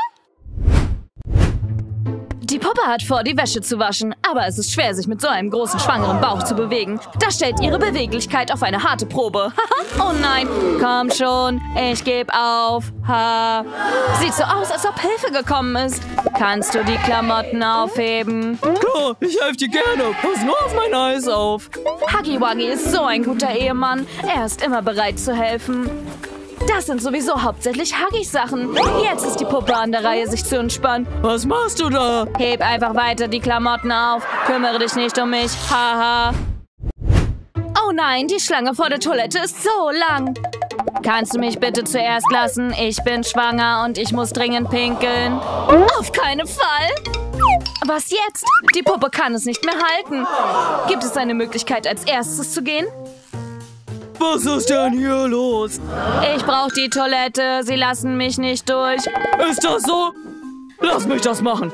Die Puppe hat vor, die Wäsche zu waschen, aber es ist schwer, sich mit so einem großen, schwangeren Bauch zu bewegen. Das stellt ihre Beweglichkeit auf eine harte Probe. Oh nein, komm schon, ich gebe auf. Ha. Sieht so aus, als ob Hilfe gekommen ist. Kannst du die Klamotten aufheben? Klar, ich helfe dir gerne. Pass nur auf mein Eis auf. Huggy Wuggy ist so ein guter Ehemann. Er ist immer bereit zu helfen. Das sind sowieso hauptsächlich Huggys Sachen. Jetzt ist die Puppe an der Reihe, sich zu entspannen. Was machst du da? Heb einfach weiter die Klamotten auf. Kümmere dich nicht um mich. Haha. Oh nein, die Schlange vor der Toilette ist so lang. Kannst du mich bitte zuerst lassen? Ich bin schwanger und ich muss dringend pinkeln. Auf keinen Fall. Was jetzt? Die Puppe kann es nicht mehr halten. Gibt es eine Möglichkeit, als erstes zu gehen? Was ist denn hier los? Ich brauche die Toilette. Sie lassen mich nicht durch. Ist das so? Lass mich das machen.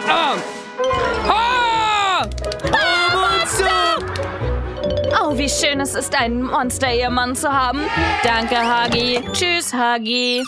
Monster! Oh, wie schön es ist, einen Monster-Ehemann zu haben. Danke, Huggy. Tschüss, Huggy.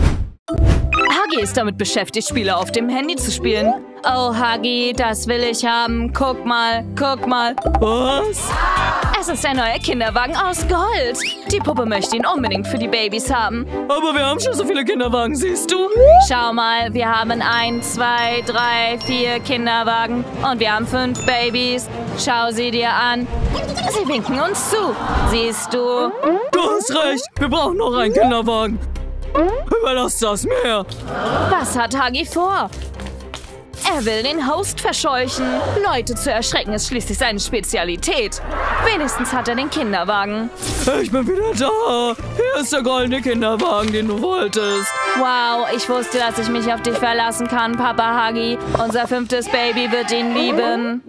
Huggy ist damit beschäftigt, Spiele auf dem Handy zu spielen. Oh, Huggy, das will ich haben. Guck mal, guck mal. Was? Es ist ein neuer Kinderwagen aus Gold. Die Puppe möchte ihn unbedingt für die Babys haben. Aber wir haben schon so viele Kinderwagen, siehst du? Schau mal, wir haben 1, 2, 3, 4 Kinderwagen und wir haben 5 Babys. Schau sie dir an. Sie winken uns zu. Siehst du? Du hast recht, wir brauchen noch einen Kinderwagen. Überlass das mir. Was hat Huggy vor? Er will den Host verscheuchen. Leute zu erschrecken ist schließlich seine Spezialität. Wenigstens hat er den Kinderwagen. Ich bin wieder da. Hier ist der goldene Kinderwagen, den du wolltest. Wow, ich wusste, dass ich mich auf dich verlassen kann, Papa Huggy. Unser 5. Baby wird ihn lieben.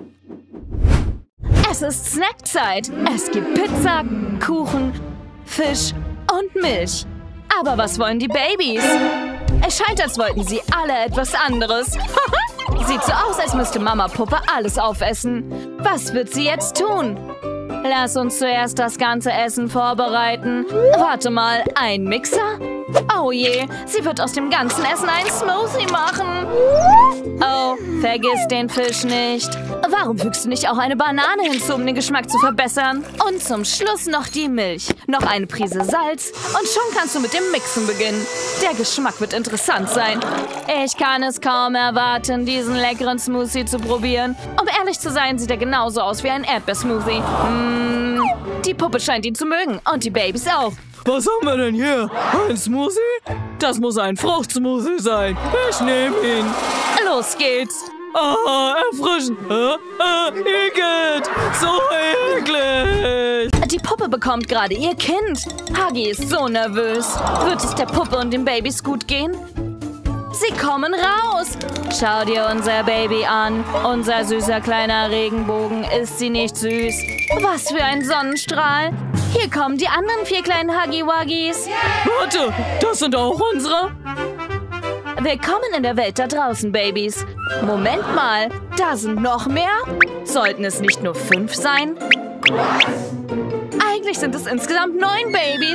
Es ist Snackzeit. Es gibt Pizza, Kuchen, Fisch und Milch. Aber was wollen die Babys? Es scheint, als wollten sie alle etwas anderes. Sieht so aus, als müsste Mama Puppe alles aufessen. Was wird sie jetzt tun? Lass uns zuerst das ganze Essen vorbereiten. Warte mal, ein Mixer? Oh je, sie wird aus dem ganzen Essen einen Smoothie machen. Oh, vergiss den Fisch nicht. Warum fügst du nicht auch eine Banane hinzu, um den Geschmack zu verbessern? Und zum Schluss noch die Milch. Noch eine Prise Salz und schon kannst du mit dem Mixen beginnen. Der Geschmack wird interessant sein. Ich kann es kaum erwarten, diesen leckeren Smoothie zu probieren. Um ehrlich zu sein, sieht er genauso aus wie ein Erdbeersmoothie. Die Puppe scheint ihn zu mögen und die Babys auch. Was haben wir denn hier? Ein Smoothie? Das muss ein Fruchtsmoothie sein. Ich nehme ihn. Los geht's. Erfrischend. Igitt, so eklig. Die Puppe bekommt gerade ihr Kind. Huggy ist so nervös. Wird es der Puppe und den Babys gut gehen? Sie kommen raus. Schau dir unser Baby an. Unser süßer kleiner Regenbogen. Ist sie nicht süß? Was für ein Sonnenstrahl. Hier kommen die anderen 4 kleinen Huggy-Wuggys. Warte, das sind auch unsere? Willkommen in der Welt da draußen, Babys. Moment mal, da sind noch mehr? Sollten es nicht nur 5 sein? Eigentlich sind es insgesamt 9 Babys.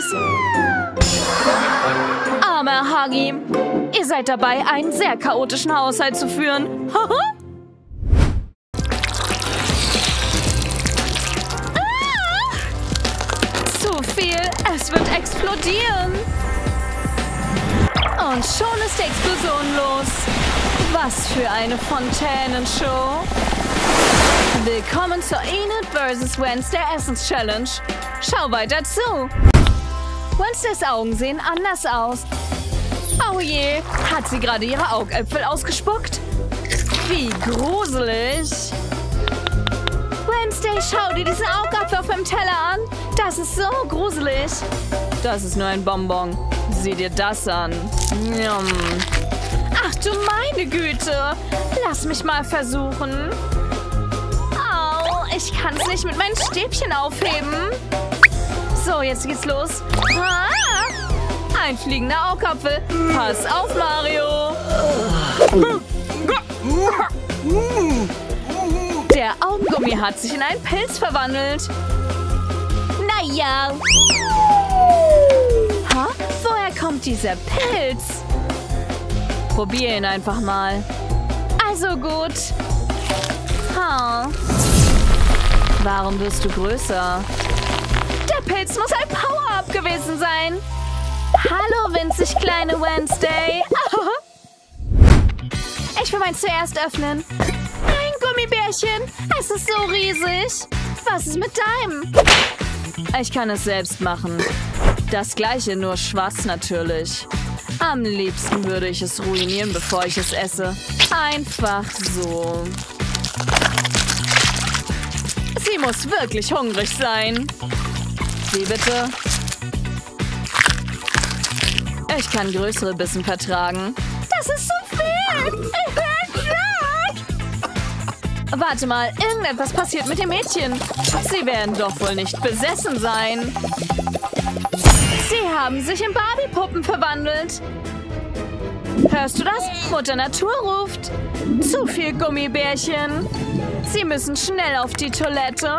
Armer Huggy. Ihr seid dabei, einen sehr chaotischen Haushalt zu führen. Zu viel, es wird explodieren. Und schon ist die Explosion los. Was für eine Fontänenshow. Willkommen zur Enid vs. Wednesday Essence Challenge. Schau weiter zu. Wednesdays Augen sehen anders aus. Oh je, hat sie gerade ihre Augäpfel ausgespuckt? Wie gruselig. Wednesday, schau dir diesen Augapfel auf meinem Teller an. Das ist so gruselig. Das ist nur ein Bonbon. Sieh dir das an. Njam. Ach du meine Güte. Lass mich mal versuchen. Au, ich kann es nicht mit meinen Stäbchen aufheben. So, jetzt geht's los. Ein fliegender Augapfel. Pass auf, Mario. Der Augengummi hat sich in einen Pilz verwandelt. Naja. Woher kommt dieser Pilz? Probier ihn einfach mal. Also gut. Warum wirst du größer? Der Pilz muss ein Power-Up gewesen sein. Hallo, winzig kleine Wednesday. Ich will meins zuerst öffnen. Ein Gummibärchen. Es ist so riesig. Was ist mit deinem? Ich kann es selbst machen. Das gleiche, nur schwarz natürlich. Am liebsten würde ich es ruinieren, bevor ich es esse. Einfach so. Sie muss wirklich hungrig sein. Wie bitte? Ich kann größere Bissen vertragen. Das ist so viel. Warte mal, irgendetwas passiert mit dem Mädchen. Sie werden doch wohl nicht besessen sein. Sie haben sich in Barbie-Puppen verwandelt. Hörst du das? Mutter Natur ruft. Zu viel Gummibärchen. Sie müssen schnell auf die Toilette.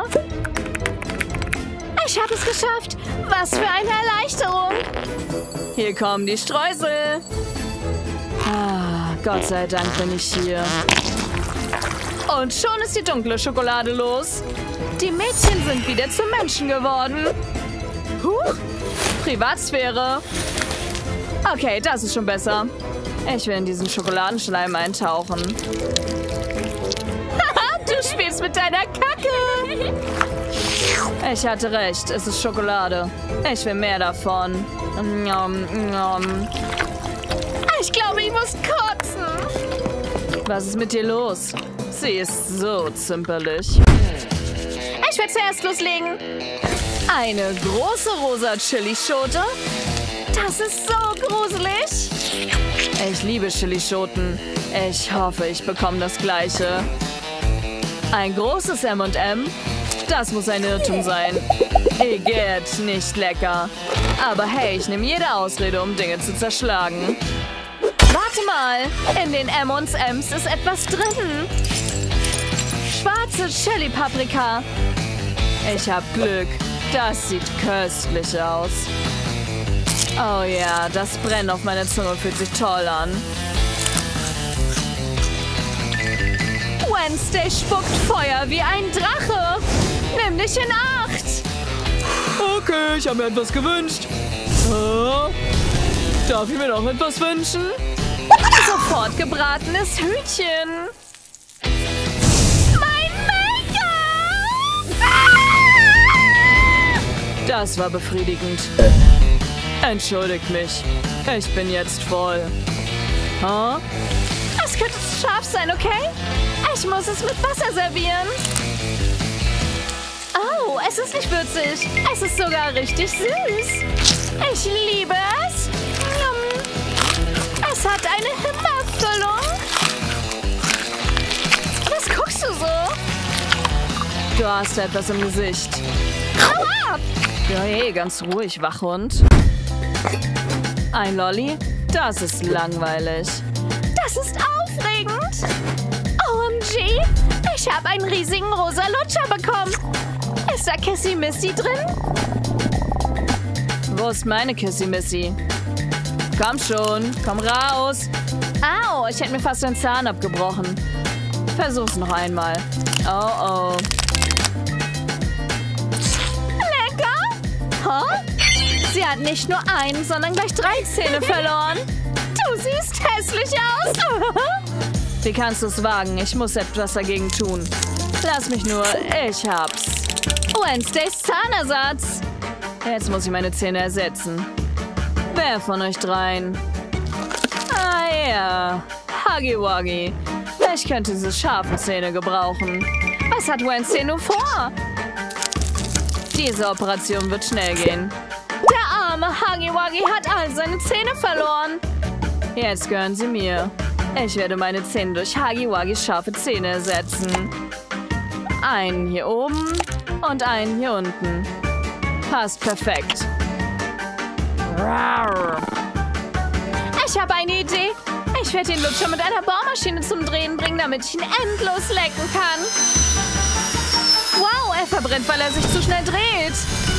Ich habe es geschafft. Was für eine Erleichterung. Hier kommen die Streusel. Gott sei Dank bin ich hier. Und schon ist die dunkle Schokolade los. Die Mädchen sind wieder zu Menschen geworden. Huch, Privatsphäre. Okay, das ist schon besser. Ich will in diesen Schokoladenschleim eintauchen. Du spielst mit deiner Kacke. Ich hatte recht, es ist Schokolade. Ich will mehr davon. Nom, nom. Ich glaube, ich muss kotzen. Was ist mit dir los? Sie ist so zimperlich. Ich werde zuerst loslegen. Eine große rosa Chilischote. Das ist so gruselig. Ich liebe Chilischoten. Ich hoffe, ich bekomme das Gleiche. Ein großes M&M? Das muss ein Irrtum sein. Igitt, nicht lecker. Aber hey, ich nehme jede Ausrede, um Dinge zu zerschlagen. Warte mal, in den M&M's ist etwas drin. Schwarze Chili-Paprika. Ich hab Glück. Das sieht köstlich aus. Oh ja, das Brennen auf meiner Zunge fühlt sich toll an. Wednesday spuckt Feuer wie ein Drache. Nimm dich in Acht. Okay, ich habe mir etwas gewünscht. Darf ich mir noch etwas wünschen? Sofort gebratenes Hühnchen. Mein Make-up! Das war befriedigend. Entschuldigt mich. Ich bin jetzt voll. Es könnte zu scharf sein, okay? Ich muss es mit Wasser servieren. Oh, es ist nicht würzig. Es ist sogar richtig süß. Ich liebe es. Es hat eine Himbeerfüllung. Was guckst du so? Du hast etwas im Gesicht. Hau ab! Ja, hey, ganz ruhig, Wachhund. Ein Lolli? Das ist langweilig. Das ist aufregend. OMG, ich habe einen riesigen rosa Lutscher bekommen. Ist da Kissy Missy drin? Wo ist meine Kissy Missy? Komm schon, komm raus. Au, ich hätte mir fast den Zahn abgebrochen. Versuch's noch einmal. Oh, oh. Lecker? Huh? Sie hat nicht nur einen, sondern gleich 3 Zähne verloren. Du siehst hässlich aus. Wie kannst du es wagen? Ich muss etwas dagegen tun. Lass mich nur, ich hab's. Wednesdays Zahnersatz. Jetzt muss ich meine Zähne ersetzen. Wer von euch dreien? Ah ja, Huggy Wuggy. Ich könnte diese scharfen Zähne gebrauchen. Was hat Wednesday nur vor? Diese Operation wird schnell gehen. Der arme Huggy Wuggy hat all seine Zähne verloren. Jetzt gehören sie mir. Ich werde meine Zähne durch Huggy Wuggys scharfe Zähne ersetzen. Einen hier oben und einen hier unten. Passt perfekt. Rawr. Ich habe eine Idee. Ich werde den Lutscher mit einer Bohrmaschine zum Drehen bringen, damit ich ihn endlos lecken kann. Wow, er verbrennt, weil er sich zu schnell dreht.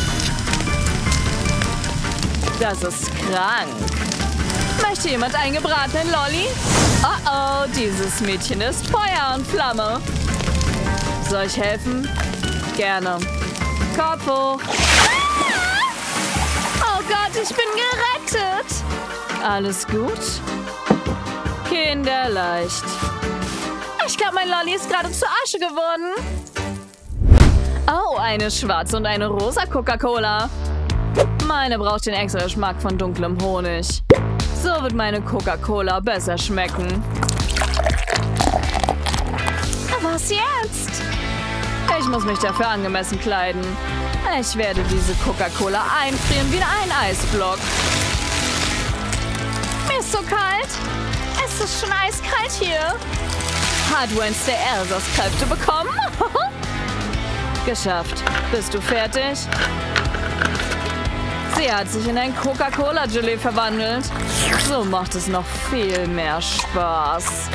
Das ist krank. Möchte jemand einen gebratenen Lolli? Oh oh, dieses Mädchen ist Feuer und Flamme. Soll ich helfen? Gerne. Kopf hoch. Oh Gott, ich bin gerettet. Alles gut? Kinderleicht. Ich glaube, mein Lolli ist gerade zu Asche geworden. Oh, eine schwarze und eine rosa Coca-Cola. Meine braucht den extra Geschmack von dunklem Honig. So wird meine Coca-Cola besser schmecken. Was jetzt? Ich muss mich dafür angemessen kleiden. Ich werde diese Coca-Cola einfrieren wie ein Eisblock. Mir ist so kalt. Es ist schon eiskalt hier. Hat Wednesday Elsas Kräfte bekommen? Geschafft. Bist du fertig? Sie hat sich in ein Coca-Cola-Gelee verwandelt. So macht es noch viel mehr Spaß.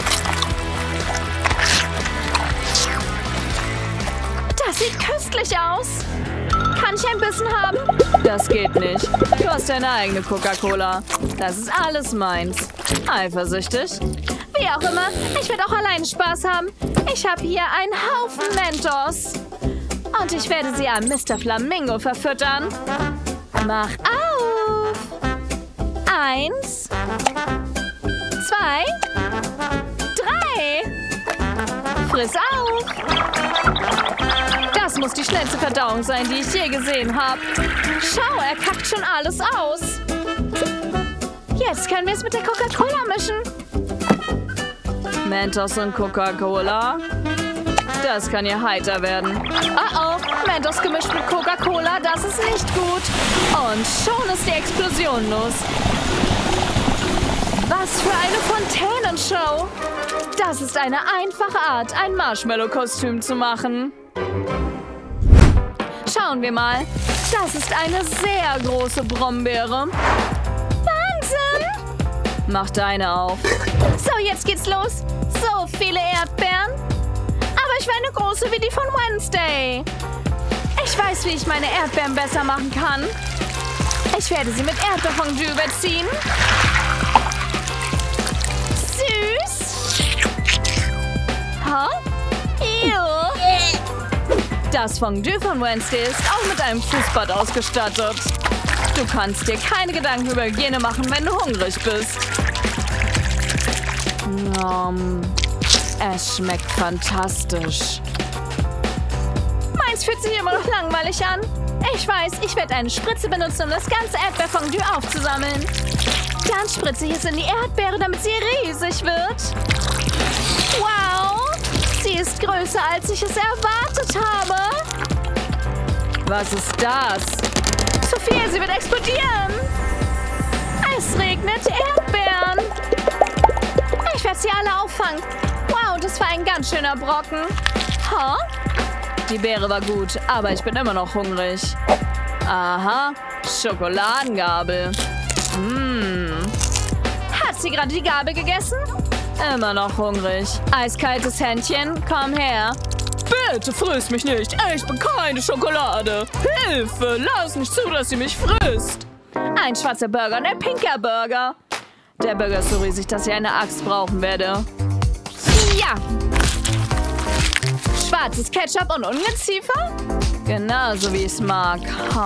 Das sieht köstlich aus. Kann ich ein Bissen haben? Das geht nicht. Du hast deine eigene Coca-Cola. Das ist alles meins. Eifersüchtig? Wie auch immer, ich werde auch alleine Spaß haben. Ich habe hier einen Haufen Mentos. Und ich werde sie an Mr. Flamingo verfüttern. Mach auf! 1, 2, 3. Friss auf! Das muss die schnellste Verdauung sein, die ich je gesehen habe. Schau, er kackt schon alles aus. Jetzt können wir es mit der Coca-Cola mischen. Mentos und Coca-Cola? Das kann ja heiter werden. Oh oh, Mentos gemischt mit Coca-Cola, das ist nicht gut. Und schon ist die Explosion los. Was für eine Fontänenshow. Das ist eine einfache Art, ein Marshmallow-Kostüm zu machen. Schauen wir mal. Das ist eine sehr große Brombeere. Wahnsinn! Mach deine auf. So, jetzt geht's los. So viele Erdbeeren. Aber ich will eine große wie die von Wednesday. Ich weiß, wie ich meine Erdbeeren besser machen kann. Ich werde sie mit Erdbeerfondue überziehen. Süß. Huh? Ew. Das Fondue von Wednesday ist auch mit einem Fußbad ausgestattet. Du kannst dir keine Gedanken über Hygiene machen, wenn du hungrig bist. Es schmeckt fantastisch. Meins fühlt sich immer noch langweilig an. Ich weiß, ich werde eine Spritze benutzen, um das ganze Erdbeerfondue aufzusammeln. Dann spritze ich es in die Erdbeere, damit sie riesig wird. Sie ist größer, als ich es erwartet habe. Was ist das? Sophia, sie wird explodieren. Es regnet Erdbeeren. Ich werde sie alle auffangen. Wow, das war ein ganz schöner Brocken. Huh? Die Beere war gut, aber ich bin immer noch hungrig. Aha, Schokoladengabel. Hat sie gerade die Gabel gegessen? Immer noch hungrig. Eiskaltes Händchen, komm her. Bitte friss mich nicht. Ich bin keine Schokolade. Hilfe, lass nicht zu, dass sie mich frisst. Ein schwarzer Burger und ein pinker Burger. Der Burger ist so riesig, dass ich eine Axt brauchen werde. Ja. Schwarzes Ketchup und Ungeziefer? Genauso wie ich es mag.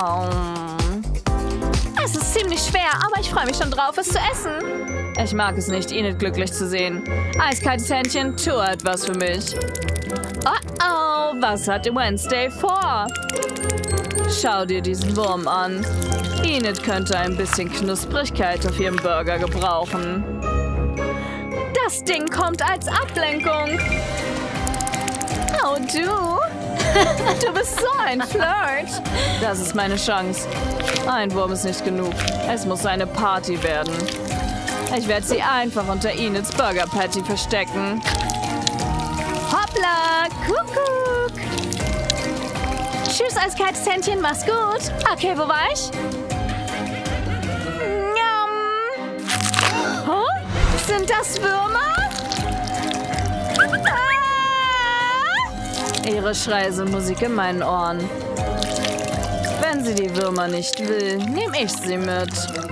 Es ist ziemlich schwer, aber ich freue mich schon drauf, es zu essen. Ich mag es nicht, Enid glücklich zu sehen. Eiskaltes Händchen, tu etwas für mich. Oh, was hat Wednesday vor? Schau dir diesen Wurm an. Enid könnte ein bisschen Knusprigkeit auf ihrem Burger gebrauchen. Das Ding kommt als Ablenkung. Oh, du. Du bist so ein Flirt. Das ist meine Chance. Ein Wurm ist nicht genug. Es muss eine Party werden. Ich werde sie einfach unter Enids Burger Patty verstecken. Hoppla, Kuckuck. Tschüss, eiskaltes Händchen, mach's gut. Okay, wo war ich? Huh? Sind das Würmer? Ihre Schreie sind Musik in meinen Ohren. Wenn sie die Würmer nicht will, nehme ich sie mit.